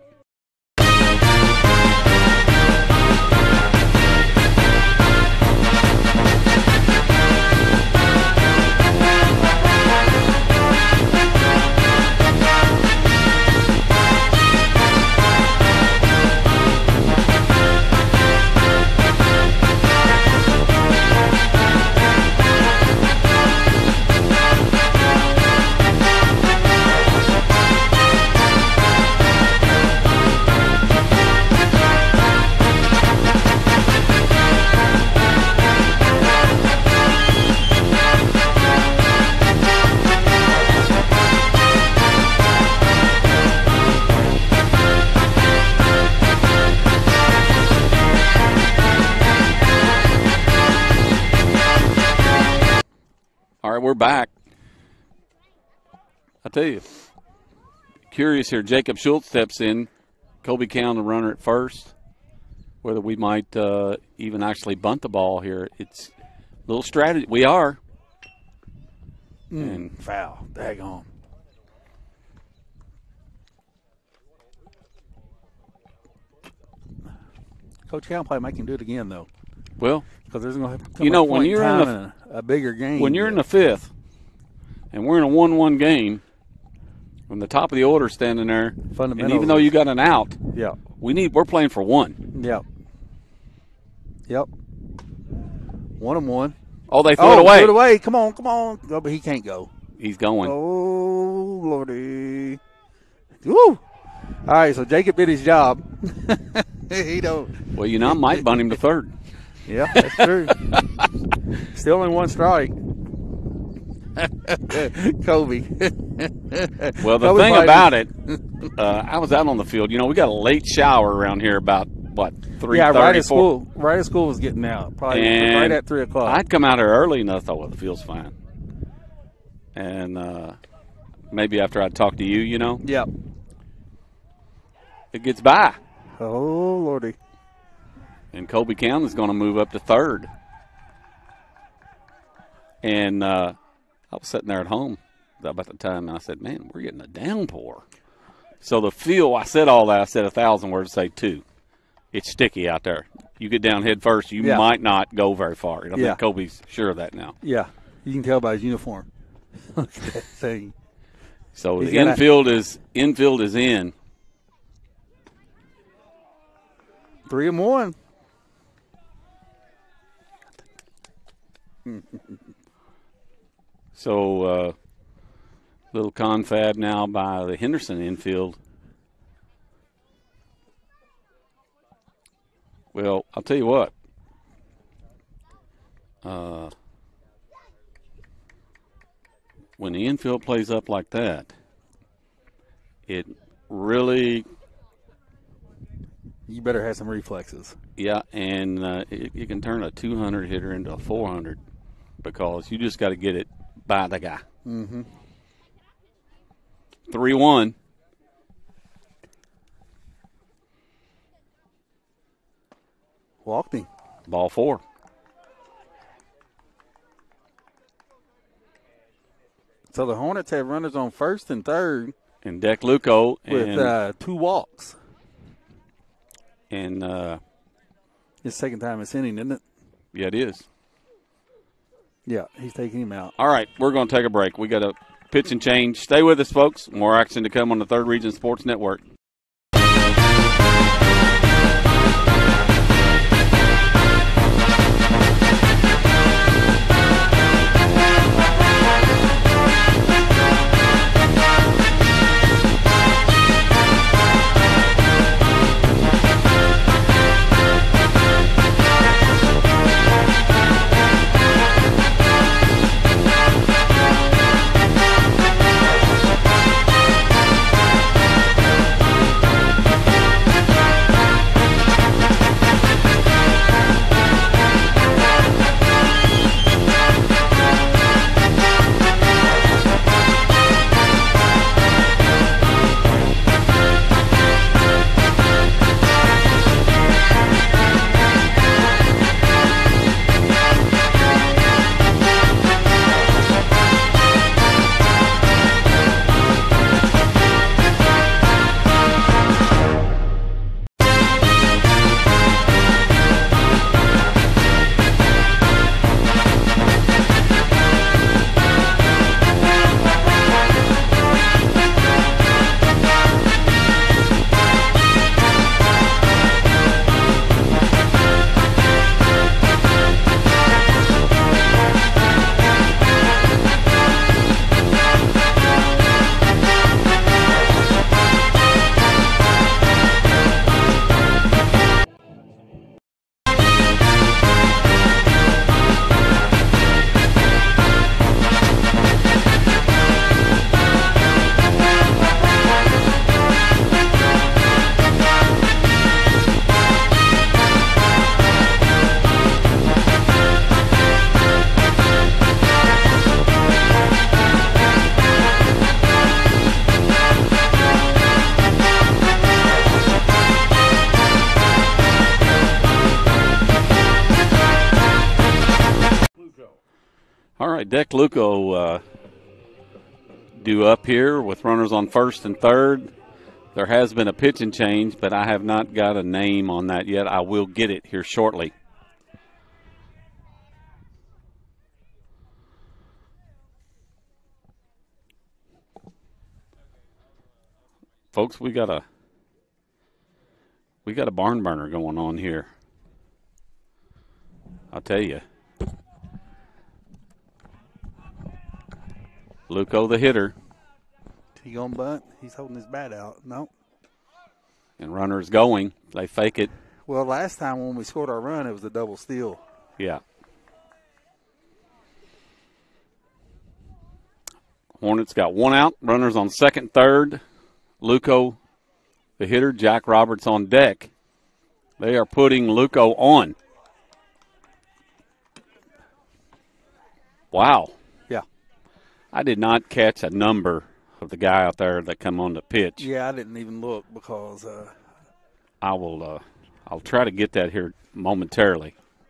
We're back. I tell you, curious here. Jacob Schultz steps in. Colby County runner at first. Whether we might uh, even actually bunt the ball here. It's a little strategy. We are. Mm, and foul. Daggone. Coach Cal probably make him do it again, though. Well, because there's going to come you know, a when point you're in in time in a, a bigger game. when you're in the fifth and we're in a one one game, when the top of the order standing there, and Fundamentals. even though you got an out, Yeah. we need we're playing for one. Yep. Yep. One and one. Oh, they threw oh, it away. threw it away. Come on, come on. Oh, but he can't go. He's going. Oh, Lordy. Woo. All right, so Jacob did his job. he don't. Well, you know, I might bunt him to third. Yeah, that's true. Still in one strike. Kobe. Well, the Kobe thing played- about it, uh, I was out on the field. You know, we got a late shower around here about, what, three Yeah, thirty, right at four? school. Right at school was getting out. Probably And right at three o'clock. I'd come out here early, and I thought, well, the field's fine. And uh, maybe after I'd talk to you, you know, Yep. it gets by. Oh, Lordy. And Colby County's going to move up to third. And uh, I was sitting there at home about the time, and I said, man, we're getting a downpour. So the field, I said all that. I said a thousand words, say two. It's sticky out there. You get down head first, you Yeah. might not go very far. I Yeah. think Colby's sure of that now. Yeah, you can tell by his uniform. Look at that thing. So He's the got a- infield is infield is in. Three and one. So uh, little confab now by the Henderson infield. Well, I'll tell you what. Uh, when the infield plays up like that, it really, You better have some reflexes. yeah, and uh, it, you can turn a two hundred hitter into a four hundred because you just got to get it by the guy. Mm-hmm. three one. Walked him. Ball four. So the Hornets have runners on first and third And Deck Luco with and, uh, two walks. and uh, His second time this inning, isn't it? yeah, it is. Yeah, he's taking him out. All right, we're going to take a break. We got a pitch and change. Stay with us, folks. More action to come on the Third Region Sports Network. right, Deck Luco uh, due up here with runners on first and third. There has been a pitching change, but I have not got a name on that yet. I will get it here shortly. Folks, we got a we got a barn burner going on here. I'll tell you. Luco, the hitter. He gonna bunt? He's holding his bat out. No. And runners going. They fake it. Well, last time when we scored our run, it was a double steal. Yeah. Hornets got one out. Runners on second, third. Luco, the hitter. Jack Roberts on deck. They are putting Luco on. Wow. Yeah. I did not catch a number of the guy out there that come on the pitch. Yeah, I didn't even look because uh, I will. Uh, I'll try to get that here momentarily.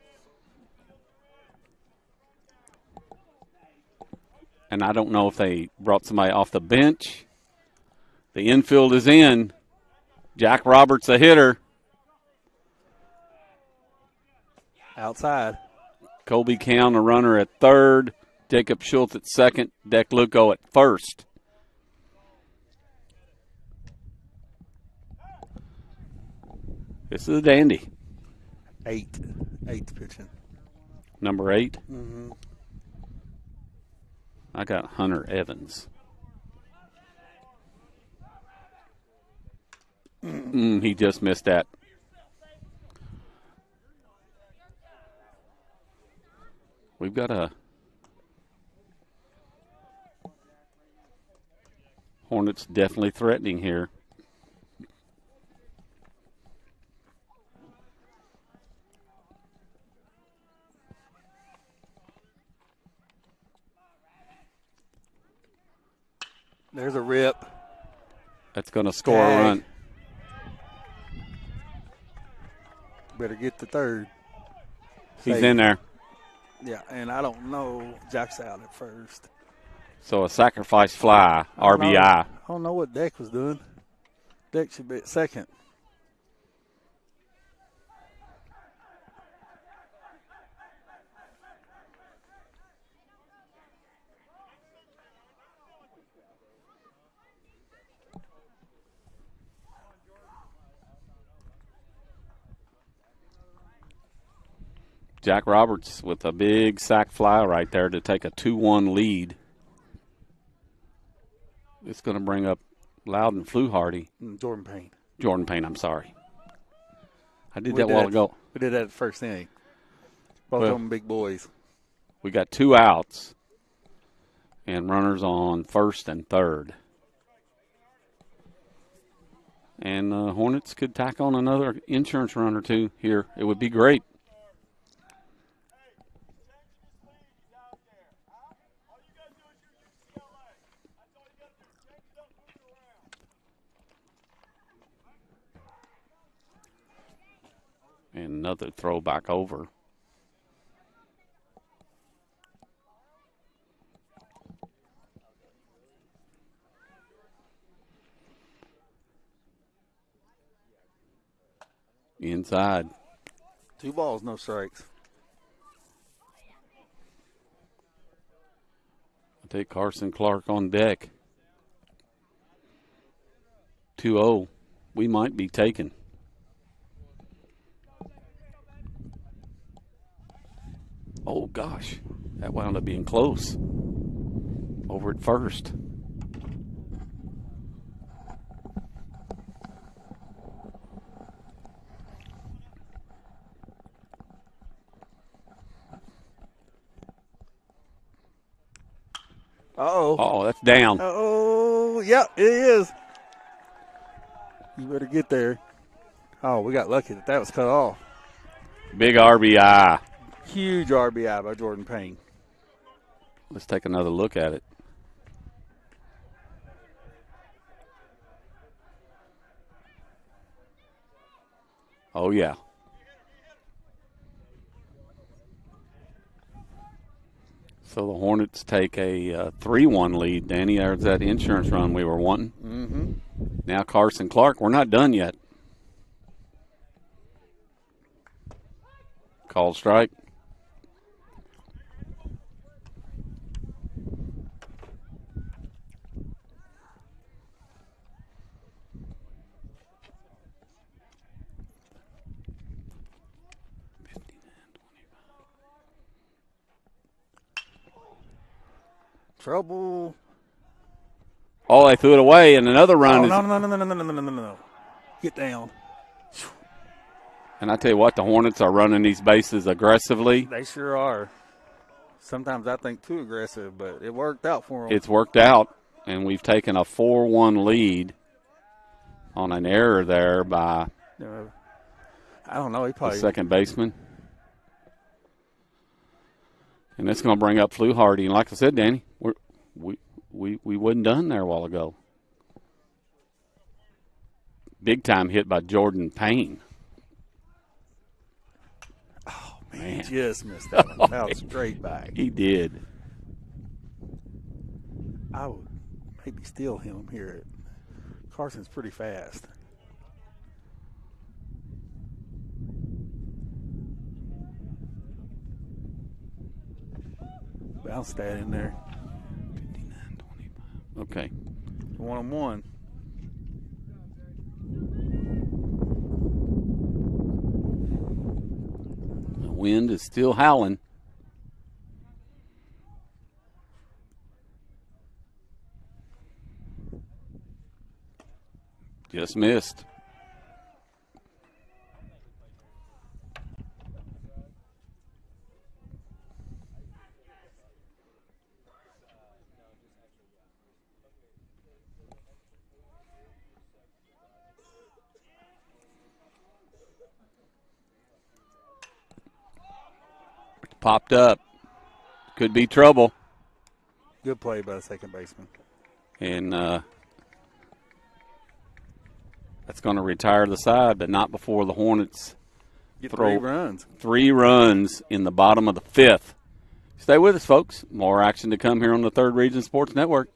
And I don't know if they brought somebody off the bench. The infield is in. Jack Roberts, a hitter. outside. Colby Count, a runner at third. Jacob Schultz at second. Deck Luco at first. This is a dandy. Eight. Eighth pitching. Number eight. Mm-hmm. I got Hunter Evans. Mm, he just missed that. We've got a Hornets definitely threatening here. There's a rip. That's going to score Tag. a run. Better get the third. He's Save. in there. Yeah, and I don't know. Jack's out at first. So a sacrifice fly, R B I. I don't know what Deck was doing. Deck should be at second. Jack Roberts with a big sac fly right there to take a two one lead. It's going to bring up Loudon Fluharty. Jordan Payne. Jordan Payne, I'm sorry. I did We that a while did. ago. We did that at the first inning. Both Well, of them big boys. We got two outs and runners on first and third. And uh, Hornets could tack on another insurance run or two here. It would be great. And another throw back over. Inside. Two balls, no strikes. I'll take Carson Clark on deck. two oh. We might be taken. Oh, gosh. That wound up being close. Over at first. Uh-oh. Oh, that's down. Oh, yep, it is. You better get there. Oh, we got lucky that that was cut off. Big R B I. Huge R B I by Jordan Payne. Let's take another look at it. Oh, yeah. So the Hornets take a uh, three one lead. Danny, there's that insurance run we were wanting. Mm-hmm. Now Carson Clark, we're not done yet. Called strike. Trouble. Oh, they threw it away, and another run Oh, is. no, no, no, no, no, no, no, no, no, no. Get down. And I tell you what, the Hornets are running these bases aggressively. They sure are. Sometimes I think too aggressive, but it worked out for them. It's worked out, and we've taken a four one lead on an error there by Uh, I don't know. He the probably second baseman. And that's going to bring up Fluharty. And like I said, Danny, we're, we we we wasn't done there a while ago. Big time hit by Jordan Payne. Oh, man, Man. he just missed that one. That was straight back. He did. I would maybe steal him here. Carson's pretty fast. Bounce that in there. fifty-nine twenty-five. Okay. One on one. The wind is still howling. Just missed. Popped up. Could be trouble. Good play by the second baseman. And uh, that's going to retire the side, but not before the Hornets Get throw three runs. three runs in the bottom of the fifth. Stay with us, folks. More action to come here on the Third Region Sports Network.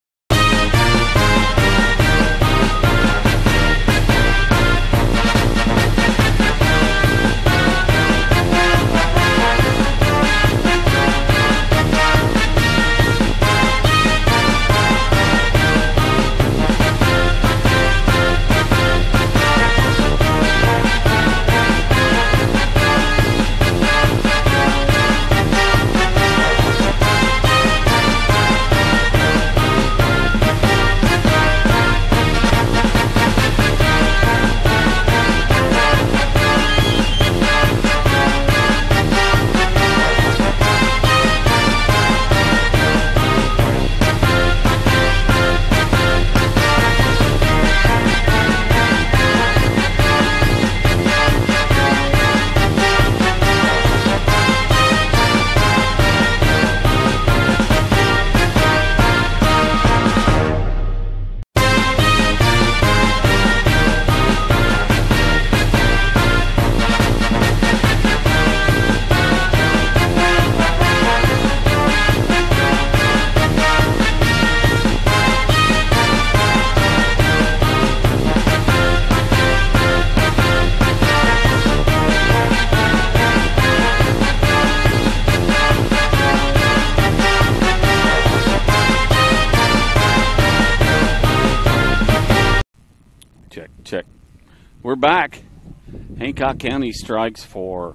Check, check. We're back. Hancock County strikes for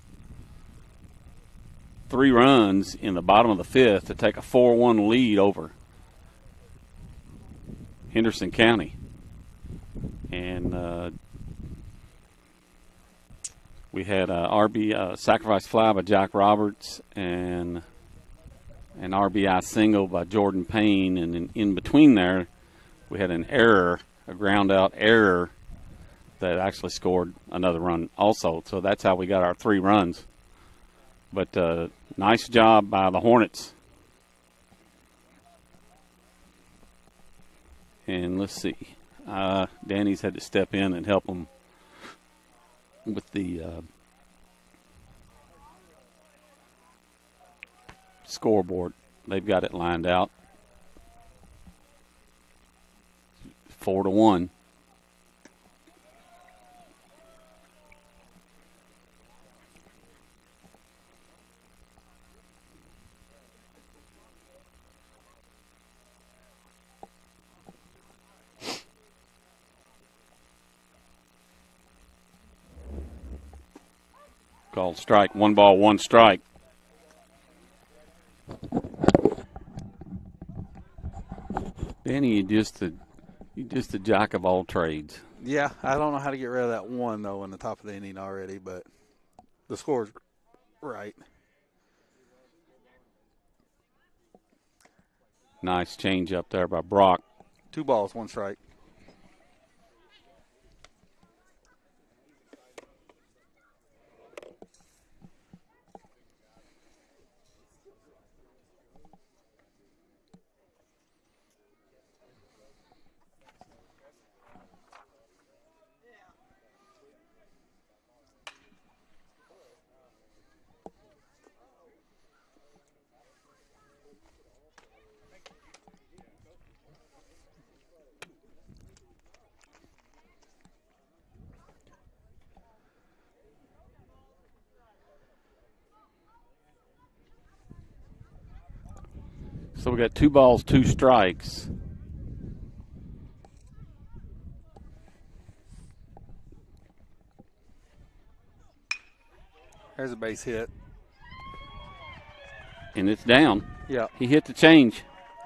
three runs in the bottom of the fifth to take a four one lead over Henderson County. And uh, we had a R B uh, sacrifice fly by Jack Roberts and an R B I single by Jordan Payne. And in, in between there, we had an error, a ground out error that actually scored another run also. So that's how we got our three runs. But uh, nice job by the Hornets. And let's see. Uh, Danny's had to step in and help them with the uh, scoreboard. They've got it lined out. Four to one. Called strike. One ball, one strike. Danny, you just a you just a jack of all trades. Yeah, I don't know how to get rid of that one, though, in the top of the inning already, but the score's right. Nice change up there by Brock. Two balls, one strike. So we got two balls, two strikes. There's a base hit. And it's down. Yeah. He hit the change.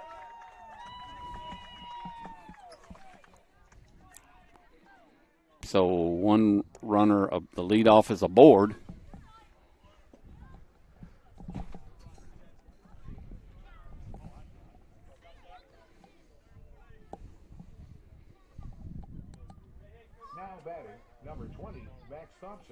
So one runner of the leadoff is aboard. Now batting, number twenty, Max Thompson.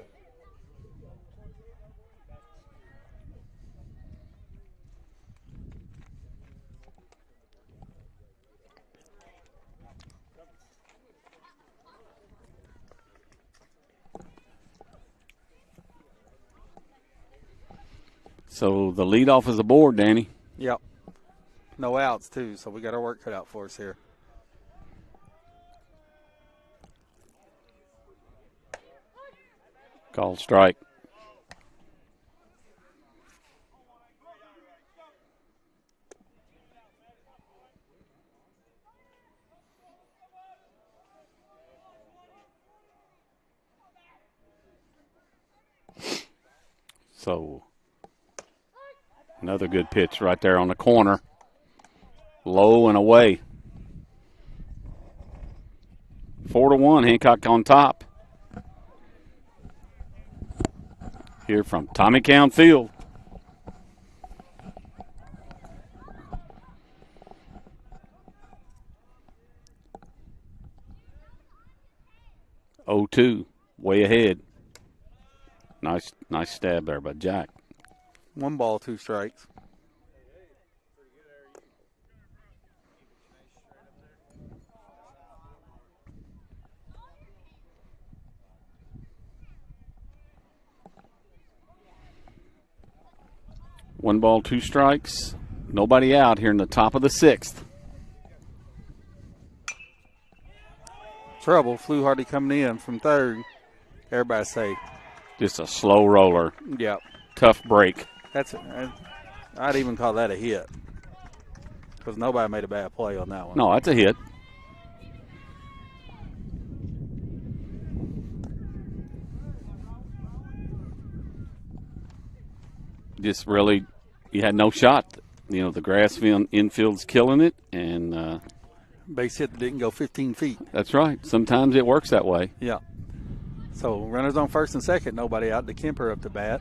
So the leadoff is aboard, Danny. Yep. No outs, too, so we got our work cut out for us here. Called strike. So another good pitch right there on the corner. Low and away. Four to one, Hancock on top. Here from Tommy Count Field. oh two, way ahead. Nice, nice stab there by Jack. One ball, two strikes. One ball, two strikes. Nobody out here in the top of the sixth. Trouble. Fluharty coming in from third. Everybody safe. Just a slow roller. Yep. Tough break. That's. A, I'd even call that a hit because nobody made a bad play on that one. No, that's a hit. Just really, you had no shot. You know, the grass field infield's killing it, and uh, base hit that didn't go fifteen feet. That's right. Sometimes it works that way. Yeah. So runners on first and second, nobody out. The Kemper up to bat.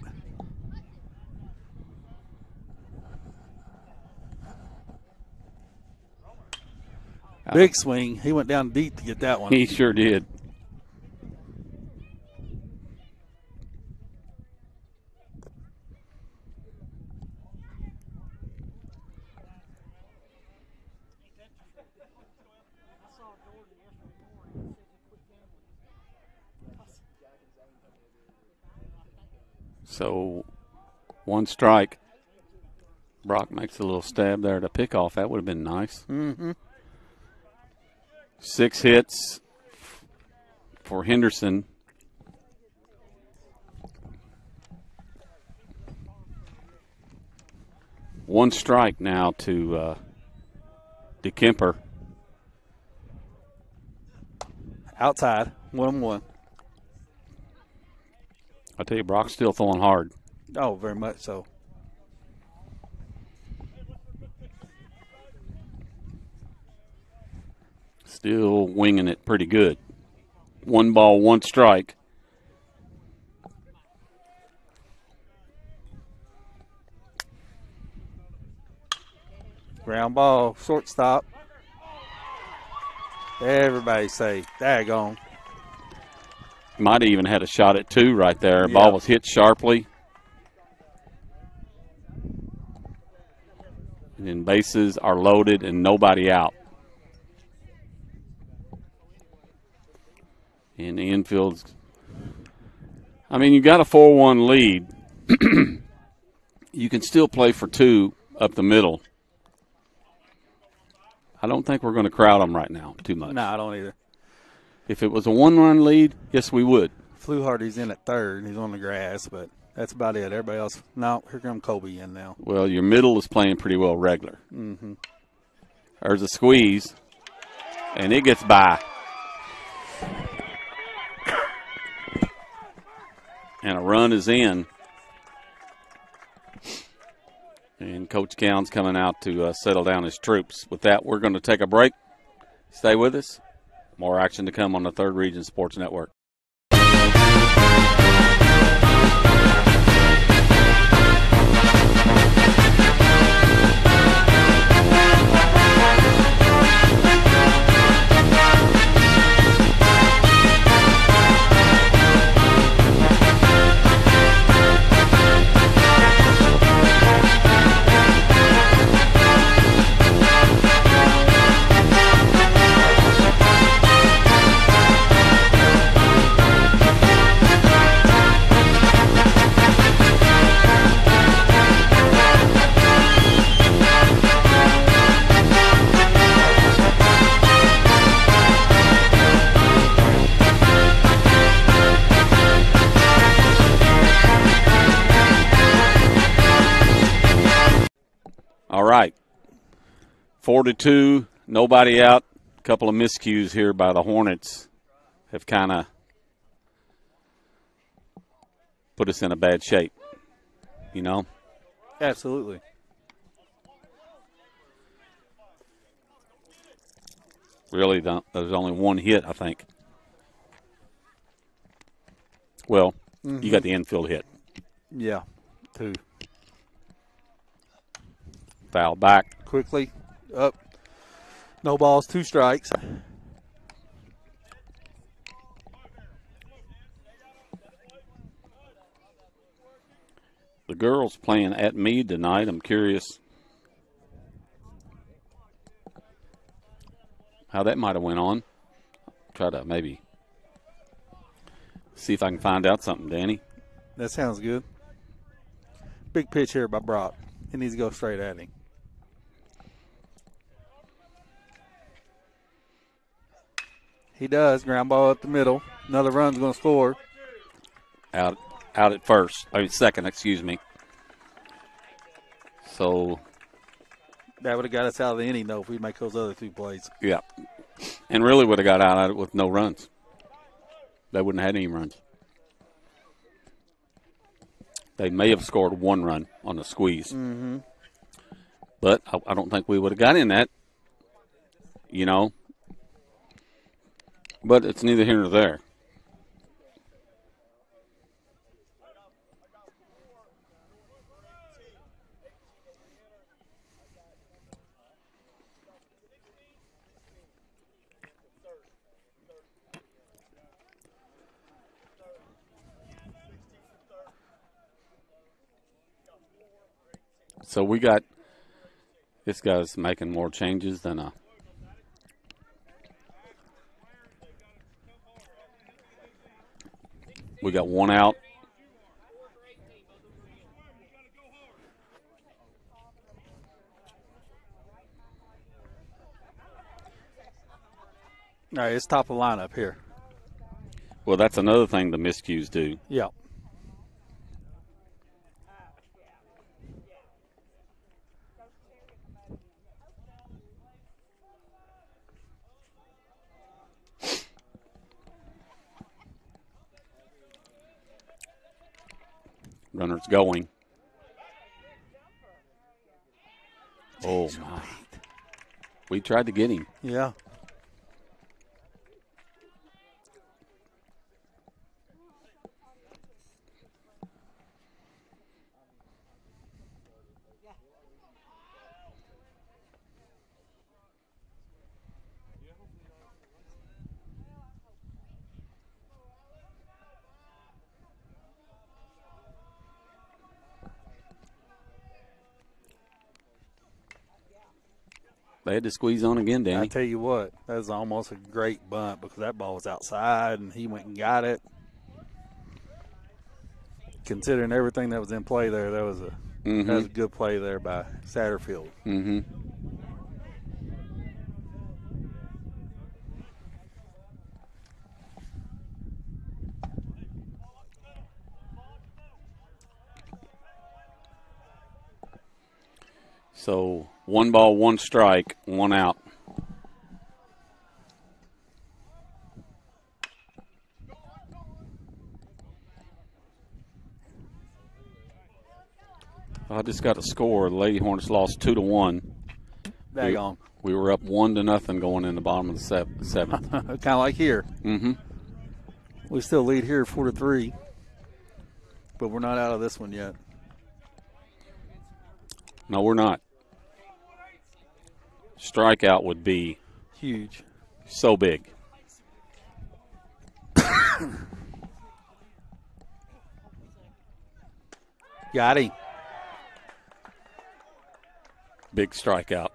Big swing. He went down deep to get that one. He sure did. So, one strike. Brock makes a little stab there to pick off. That would have been nice. Mm-hmm. Six hits for Henderson. One strike now to uh, DeKemper. Outside, one and one. I tell you, Brock's still throwing hard. Oh, very much so. Still winging it pretty good. One ball, one strike. Ground ball, shortstop. Everybody say, daggone. Might have even had a shot at two right there. Yeah. Ball was hit sharply. And then bases are loaded and nobody out. And the infield's, I mean, you got a four one lead. You can still play for two up the middle. I don't think we're going to crowd them right now too much. No, I don't either. If it was a one-run lead, yes, we would. Fluharty's in at third. He's on the grass, but that's about it. Everybody else, no, here comes Kobe in now. Well, your middle is playing pretty well regular. Mm-hmm. There's a squeeze, and it gets by. And a run is in. And Coach Cowan's coming out to uh, settle down his troops. With that, we're going to take a break. Stay with us. More action to come on the Third Region Sports Network. All right. Four to two, nobody out. A couple of miscues here by the Hornets have kind of put us in a bad shape, you know? Absolutely. Really, the, there's only one hit, I think. Well, mm-hmm. You got the infield hit. Yeah, two. Foul back. Quickly, up. No balls, two strikes. The girls playing at Meade tonight. I'm curious how that might have went on. Try to maybe see if I can find out something, Danny. That sounds good. Big pitch here by Brock. He needs to go straight at him. He does. Ground ball up the middle. Another run's going to score. Out out at first. I mean, second, excuse me. So. That would have got us out of the inning, though, if we make those other two plays. Yeah. And really would have got out of it with no runs. They wouldn't have had any runs. They may have scored one run on the squeeze. Mm-hmm. But I, I don't think we would have got in that, you know. But it's neither here nor there. So we got, this guy's making more changes than a, we got one out. All right, it's top of the lineup here. Well, that's another thing the miscues do. Yeah. Runner's going. Oh, my. We tried to get him. Yeah. They had to squeeze on again, Danny. I tell you what, that was almost a great bunt because that ball was outside and he went and got it. Considering everything that was in play there, that was a mm-hmm. that was a good play there by Satterfield. Mm-hmm. So one ball, one strike, one out. I just got a score. The Lady Hornets lost two to one. Daggone. We, we were up one to nothing going in the bottom of the sev- seventh. Kind of like here. Mm-hmm. We still lead here four to three, but we're not out of this one yet. No, we're not. Strikeout would be huge, so big. Got him. Big strikeout.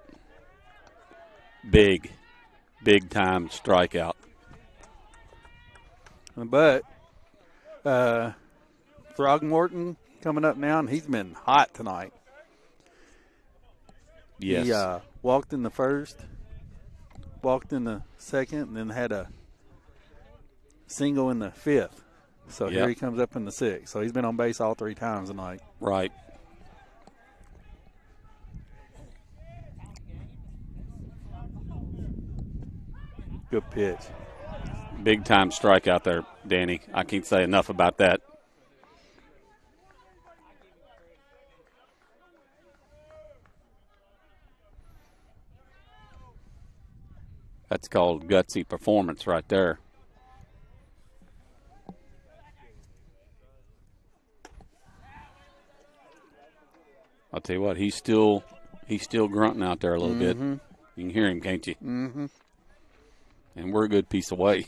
Big, big time strikeout. But uh, Throgmorton coming up now, and he's been hot tonight. Yes. He uh, walked in the first, walked in the second, and then had a single in the fifth. So yep. Here he comes up in the sixth. So he's been on base all three times tonight. Right. Good pitch. Big time strikeout there, Danny. I can't say enough about that. That's called gutsy performance right there. I'll tell you what, he's still he's still grunting out there a little mm-hmm. bit. You can hear him, can't you? Mm-hmm. And we're a good piece away.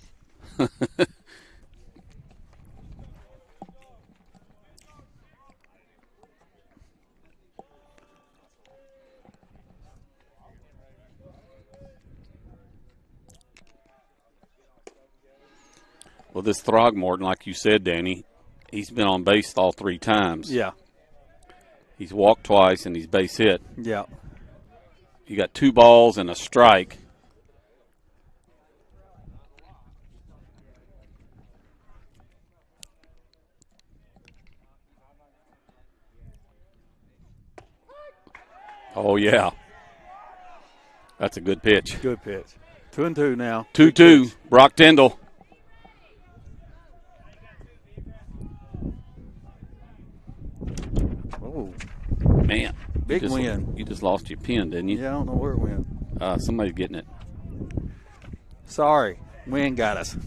Well, this Throgmorton, like you said, Danny, he's been on base all three times. Yeah. He's walked twice and he's base hit. Yeah. He got two balls and a strike. Oh, yeah. That's a good pitch. Good pitch. Two and two now. Two, two. Brock Tyndall. Oh. Man. Big you just, win. You just lost your pen, didn't you? Yeah, I don't know where it went. Uh, somebody's getting it. Sorry. Wind got us.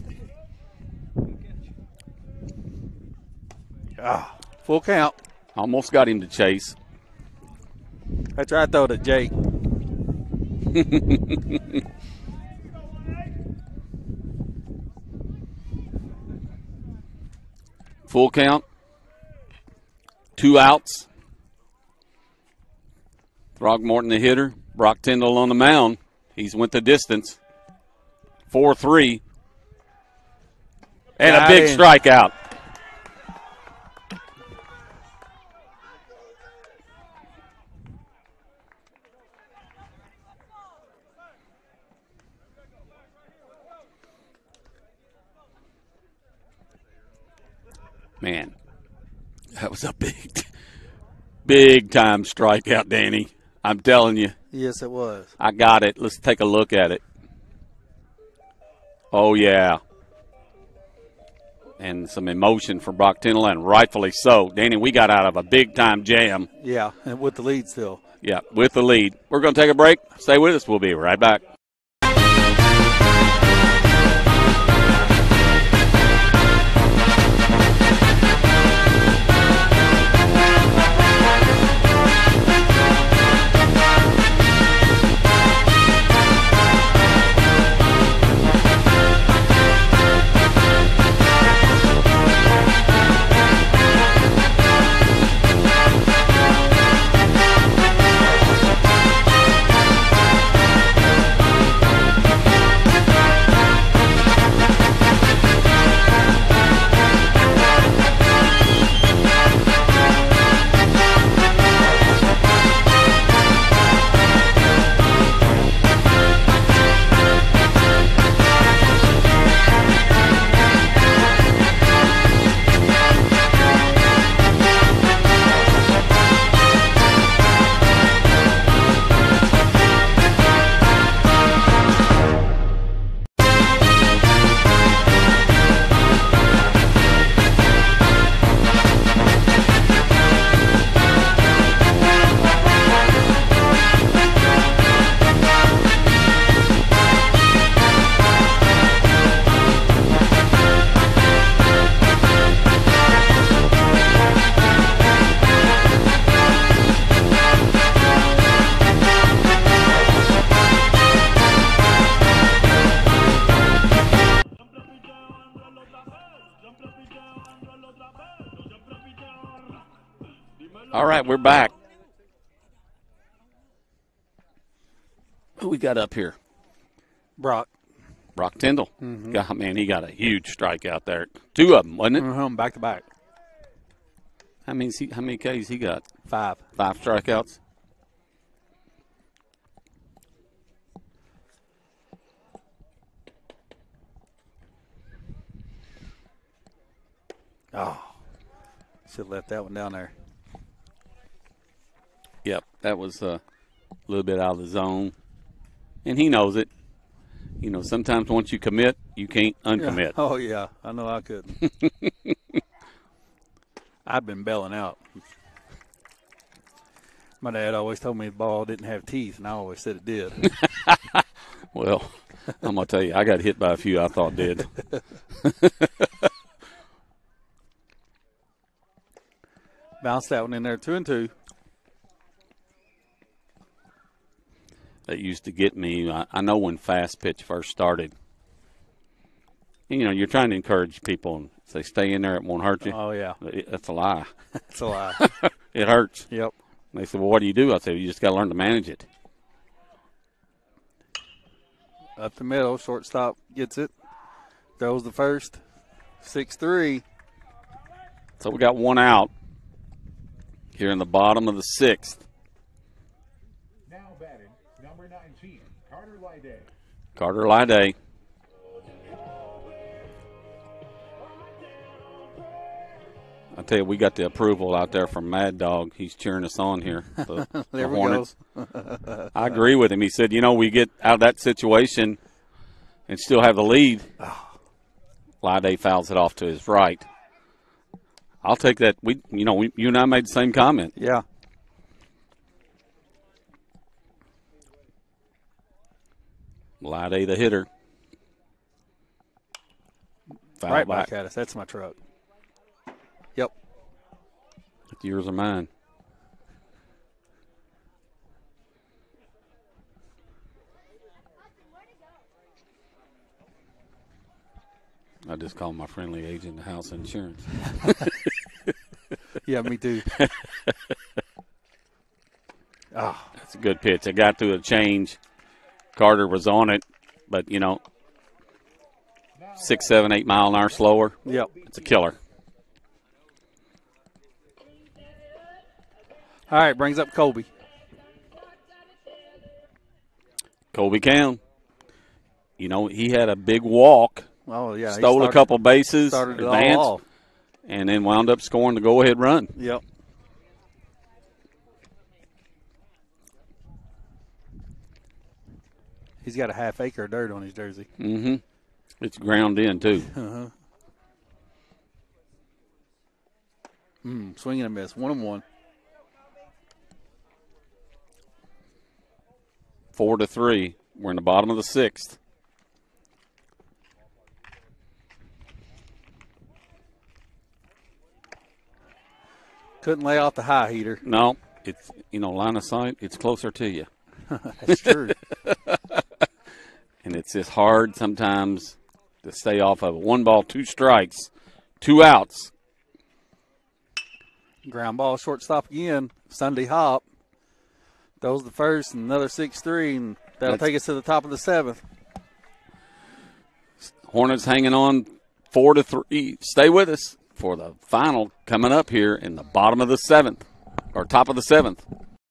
Ah, full count. Almost got him to chase. I tried to throw it at Jake. Full count. Two outs. Throgmorton the hitter. Brock Tyndall on the mound. He's went the distance. four three. And Got a big in. strikeout. Man, that was a big, big time strikeout, Danny. I'm telling you. Yes, it was. I got it. Let's take a look at it. Oh, yeah. And some emotion for Brock Tyndall, and rightfully so. Danny, we got out of a big-time jam. Yeah, and with the lead still. Yeah, with the lead. We're going to take a break. Stay with us. We'll be right back. All right, we're back. Who we got up here? Brock. Brock Tyndall. Mm-hmm. God, man, he got a huge strikeout there. Two of them, wasn't it? Mm-hmm. Back to back. How many? How many Ks he got? Five. Five strikeouts. Oh, should have left that one down there. Yep, that was a little bit out of the zone, and he knows it. You know, sometimes once you commit, you can't uncommit. Yeah. Oh, yeah. I know I couldn't. I've been bailing out. My dad always told me the ball didn't have teeth, and I always said it did. Well, I'm going to tell you, I got hit by a few I thought did. Bounced that one in there, two and two. That used to get me. I, I know when fast pitch first started. And, you know, you're trying to encourage people and say, stay in there, it won't hurt you. Oh, yeah. It, that's a lie. That's a lie. It hurts. Yep. And they said, well, what do you do? I said, you just got to learn to manage it. Up the middle, shortstop gets it. Throws the first. six three. So we got one out here in the bottom of the sixth. Now batting, number nineteen, Carter Lyday. Carter Lyday. I tell you, we got the approval out there from Mad Dog. He's cheering us on here. The, There the we Hornets. I agree with him. He said, you know, we get out of that situation and still have the lead. Lyday fouls it off to his right. I'll take that. We, you know, we, you and I made the same comment. Yeah. Lyday, the hitter. Foul Right back. back at us. That's my truck. Yep. It's yours or mine. I just called my friendly agent the house insurance. Yeah, me too. Oh, That's a good pitch. It got to a change. Carter was on it, but, you know, six, seven, eight mile an hour slower. yep. It's a killer. All right, brings up Colby. Colby Cowan. You know, he had a big walk, Oh, yeah. he stole started- a couple bases, Started it advanced. all off. and then wound up scoring the go-ahead run. Yep. He's got a half acre of dirt on his jersey. Mm-hmm. It's ground in, too. Uh-huh. Mm, swing and a miss. One and one. Four to three. We're in the bottom of the sixth. Couldn't lay off the high heater. No, it's, you know, line of sight, it's closer to you. That's true. And it's just hard sometimes to stay off of it. One ball, two strikes, two outs. Ground ball, shortstop again. Sunday Hop. Throws the first and another six three, and that'll That's- take us to the top of the seventh. Hornets hanging on four to three. Stay with us for the final coming up here in the bottom of the seventh, or top of the seventh.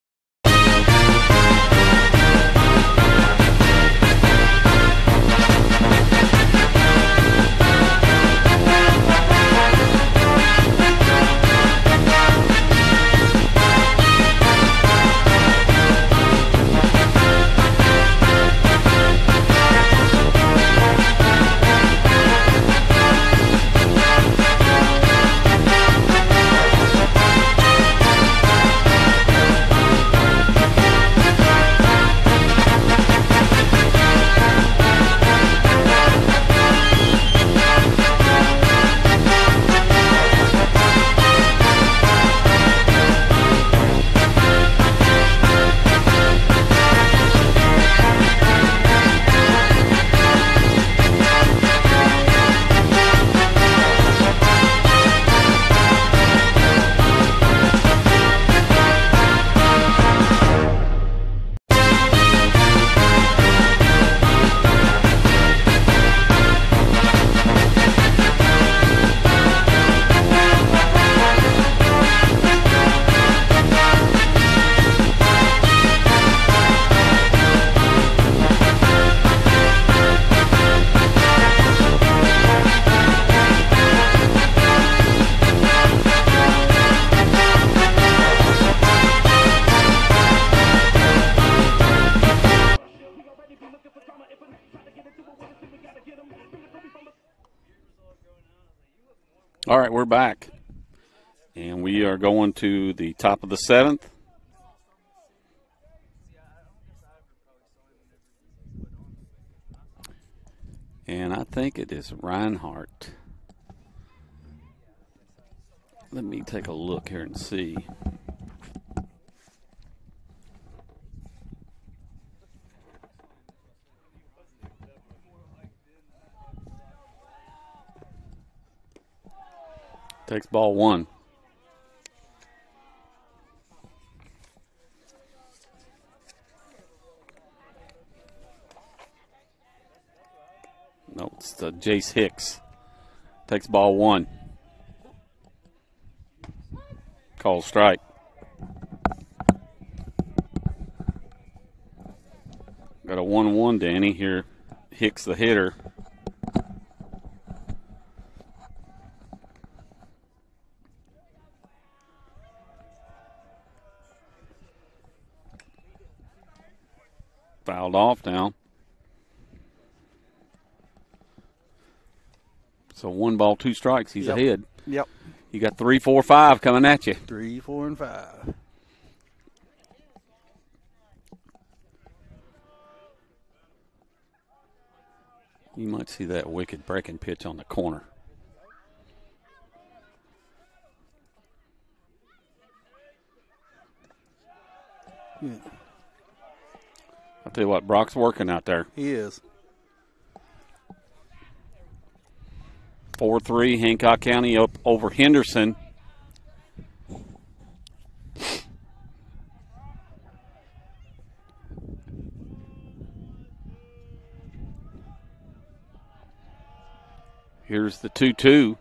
All right, we're back. And we are going to the top of the seventh. And I think it is Reinhardt. Let me take a look here and see. Takes ball one. No, it's uh, Jace Hicks. Takes ball one. Call strike. Got a one one, Danny. Here, Hicks the hitter. Fouled off now. So one ball, two strikes. He's Yep. ahead. Yep. You got three, four, five coming at you. Three, four, and five. You might see that wicked breaking pitch on the corner. Yeah, I'll tell you what, Brock's working out there. he is. four three, Hancock County up over Henderson. Here's the two two.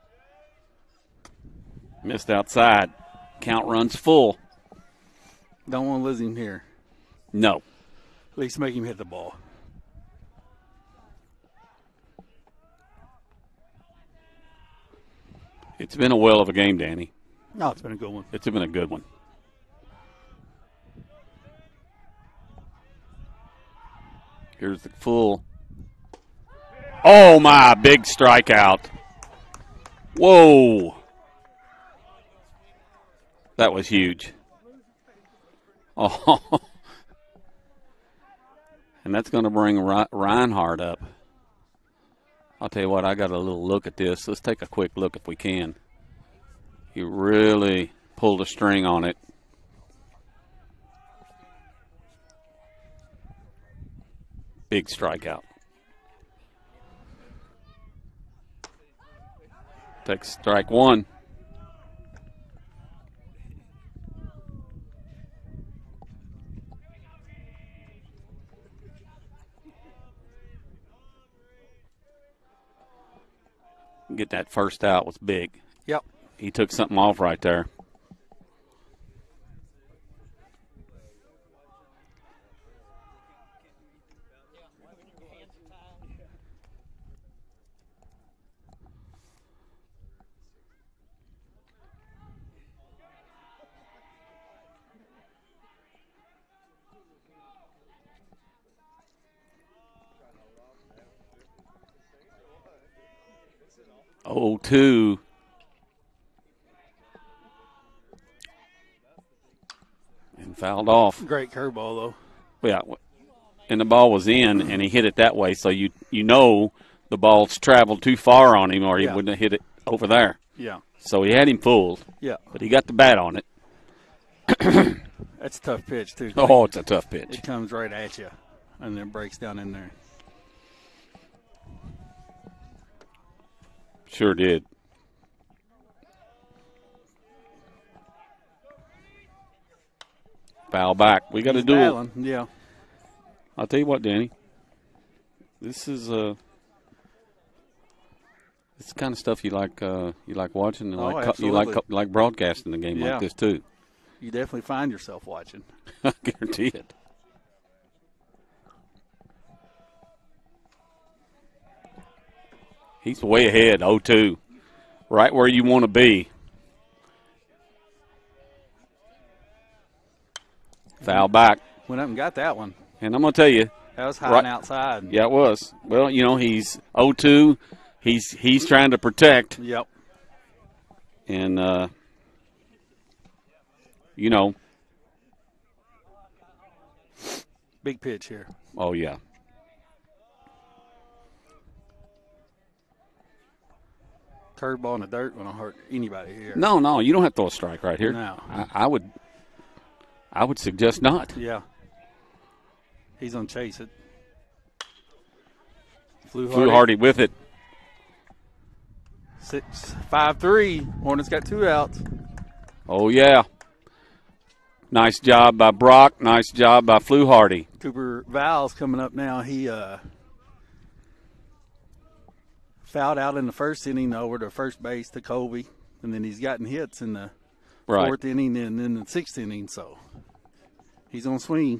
Missed outside. Count runs full. Don't want to lose him here. No. At least make him hit the ball. It's been a well of a game, Danny. No, it's been a good one. It's been a good one. Here's the full. Oh, my, big strikeout. Whoa. That was huge. Oh. And that's going to bring Reinhardt up. I'll tell you what, I got a little look at this. Let's take a quick look if we can. He really pulled a string on it. Big strikeout. Takes strike one. Get that first out was big. Yep. He took something off right there. oh two. And fouled off. Great curveball, though. Yeah, and the ball was in, and he hit it that way, so you you know the ball's traveled too far on him, or he Yeah. wouldn't have hit it over there. Yeah. So he had him fooled. Yeah. But he got the bat on it. That's a tough pitch, too. Oh, it's a tough pitch. It comes right at you and then breaks down in there. Sure did. Foul back. We got to He's do it. battling, yeah. I'll tell you what, Danny. This is uh, this is the kind of stuff you like. Uh, you like watching, and Oh, like co- you like absolutely. co- like broadcasting a game Yeah. like this too. You definitely find yourself watching. I guarantee it. He's way ahead, oh two. Right where you want to be. Foul back. Went up and got that one. And I'm going to tell you. That was high Right. and outside. Yeah, it was. Well, you know, he's oh two. He's he's trying to protect. Yep. And, uh, you know, Big pitch here. oh, yeah. Curveball in the dirt won't hurt anybody here. No, no, you don't have to throw a strike right here. No. I, I would I would suggest not. Yeah. He's going to chase it. Flew Flew Hardy with it. Six, five, three. Hornets got two outs. Oh, yeah. Nice job by Brock. Nice job by Flew Hardy. Cooper Val's coming up now. He uh, fouled out in the first inning over to first base to Colby, and then he's gotten hits in the Right. fourth inning and then the sixth inning. So he's on swing.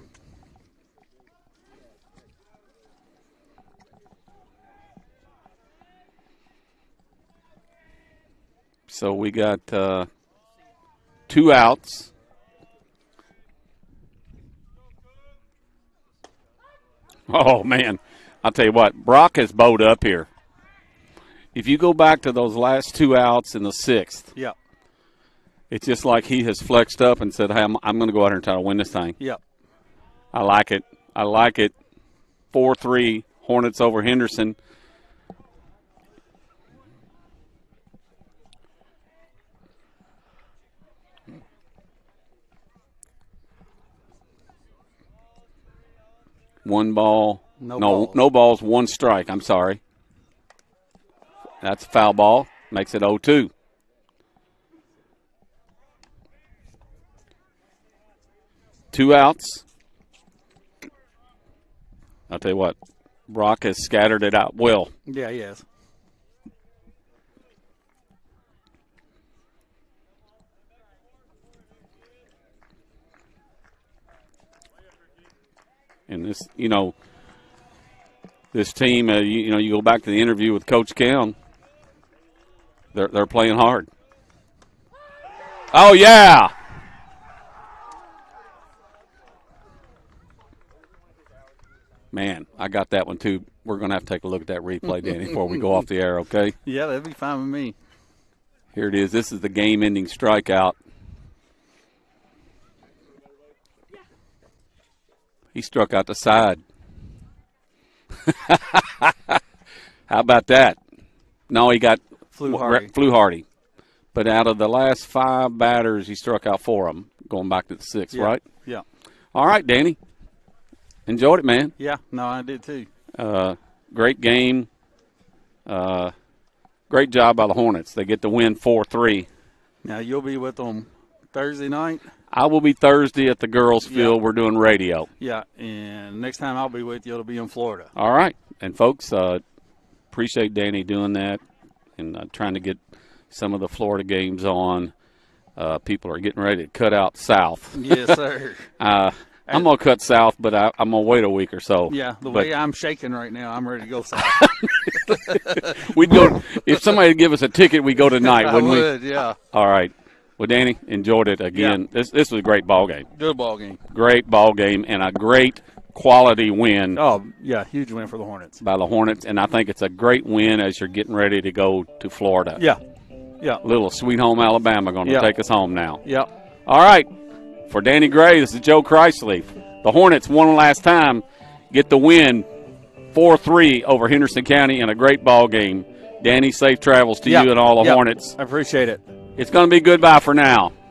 So we got uh, two outs. Oh, man. I'll tell you what, Brock has bowed up here. If you go back to those last two outs in the sixth, Yep. it's just like he has flexed up and said, hey, I'm, I'm going to go out here and try to win this thing. Yep. I like it. I like it. four three, Hornets over Henderson. One ball. No no, balls. no balls, one strike. I'm sorry. That's a foul ball. Makes it oh two. Two outs. I'll tell you what, Brock has scattered it out well. Yeah, he is. And this, you know, this team, uh, you, you know, you go back to the interview with Coach Cowan. They're they're playing hard. Oh yeah. Man, I got that one too. We're going to have to take a look at that replay, Danny, before we go off the air, okay? Yeah, that'd be fine with me. Here it is. This is the game-ending strikeout. He struck out the side. How about that? No, he got Fluharty. Fluharty. But out of the last five batters, he struck out four of them, going back to the sixth, Yeah. right? Yeah. All right, Danny. Enjoyed it, man. Yeah, no, I did too. Uh, great game. Uh, great job by the Hornets. They get the win four three. Now, you'll be with them Thursday night? I will be Thursday at the girls' field. Yeah. We're doing radio. Yeah, and next time I'll be with you, it'll be in Florida. All right. And, folks, uh, appreciate Danny doing that and uh, trying to get some of the Florida games on. Uh, people are getting ready to cut out south. Yes, sir. uh, I'm going to cut south, but I, I'm going to wait a week or so. Yeah, the But way I'm shaking right now, I'm ready to go south. we'd go if somebody would give us a ticket, we'd go tonight, I wouldn't we? would, yeah. All right. Well, Danny, enjoyed it again. Yeah. This this was a great ball game. Good ball game. Great ball game and a great quality win Oh, yeah, huge win for the Hornets. by the Hornets. And I think it's a great win as you're getting ready to go to Florida. Yeah, yeah, Little Sweet Home Alabama going to Yeah. take us home now. yeah. All right. For Danny Gray, this is Joe Chrysler. The Hornets, one last time, get the win four three over Henderson County in a great ball game. Danny, safe travels to Yeah. you and all the Yeah. Hornets. I appreciate it. It's going to be goodbye for now.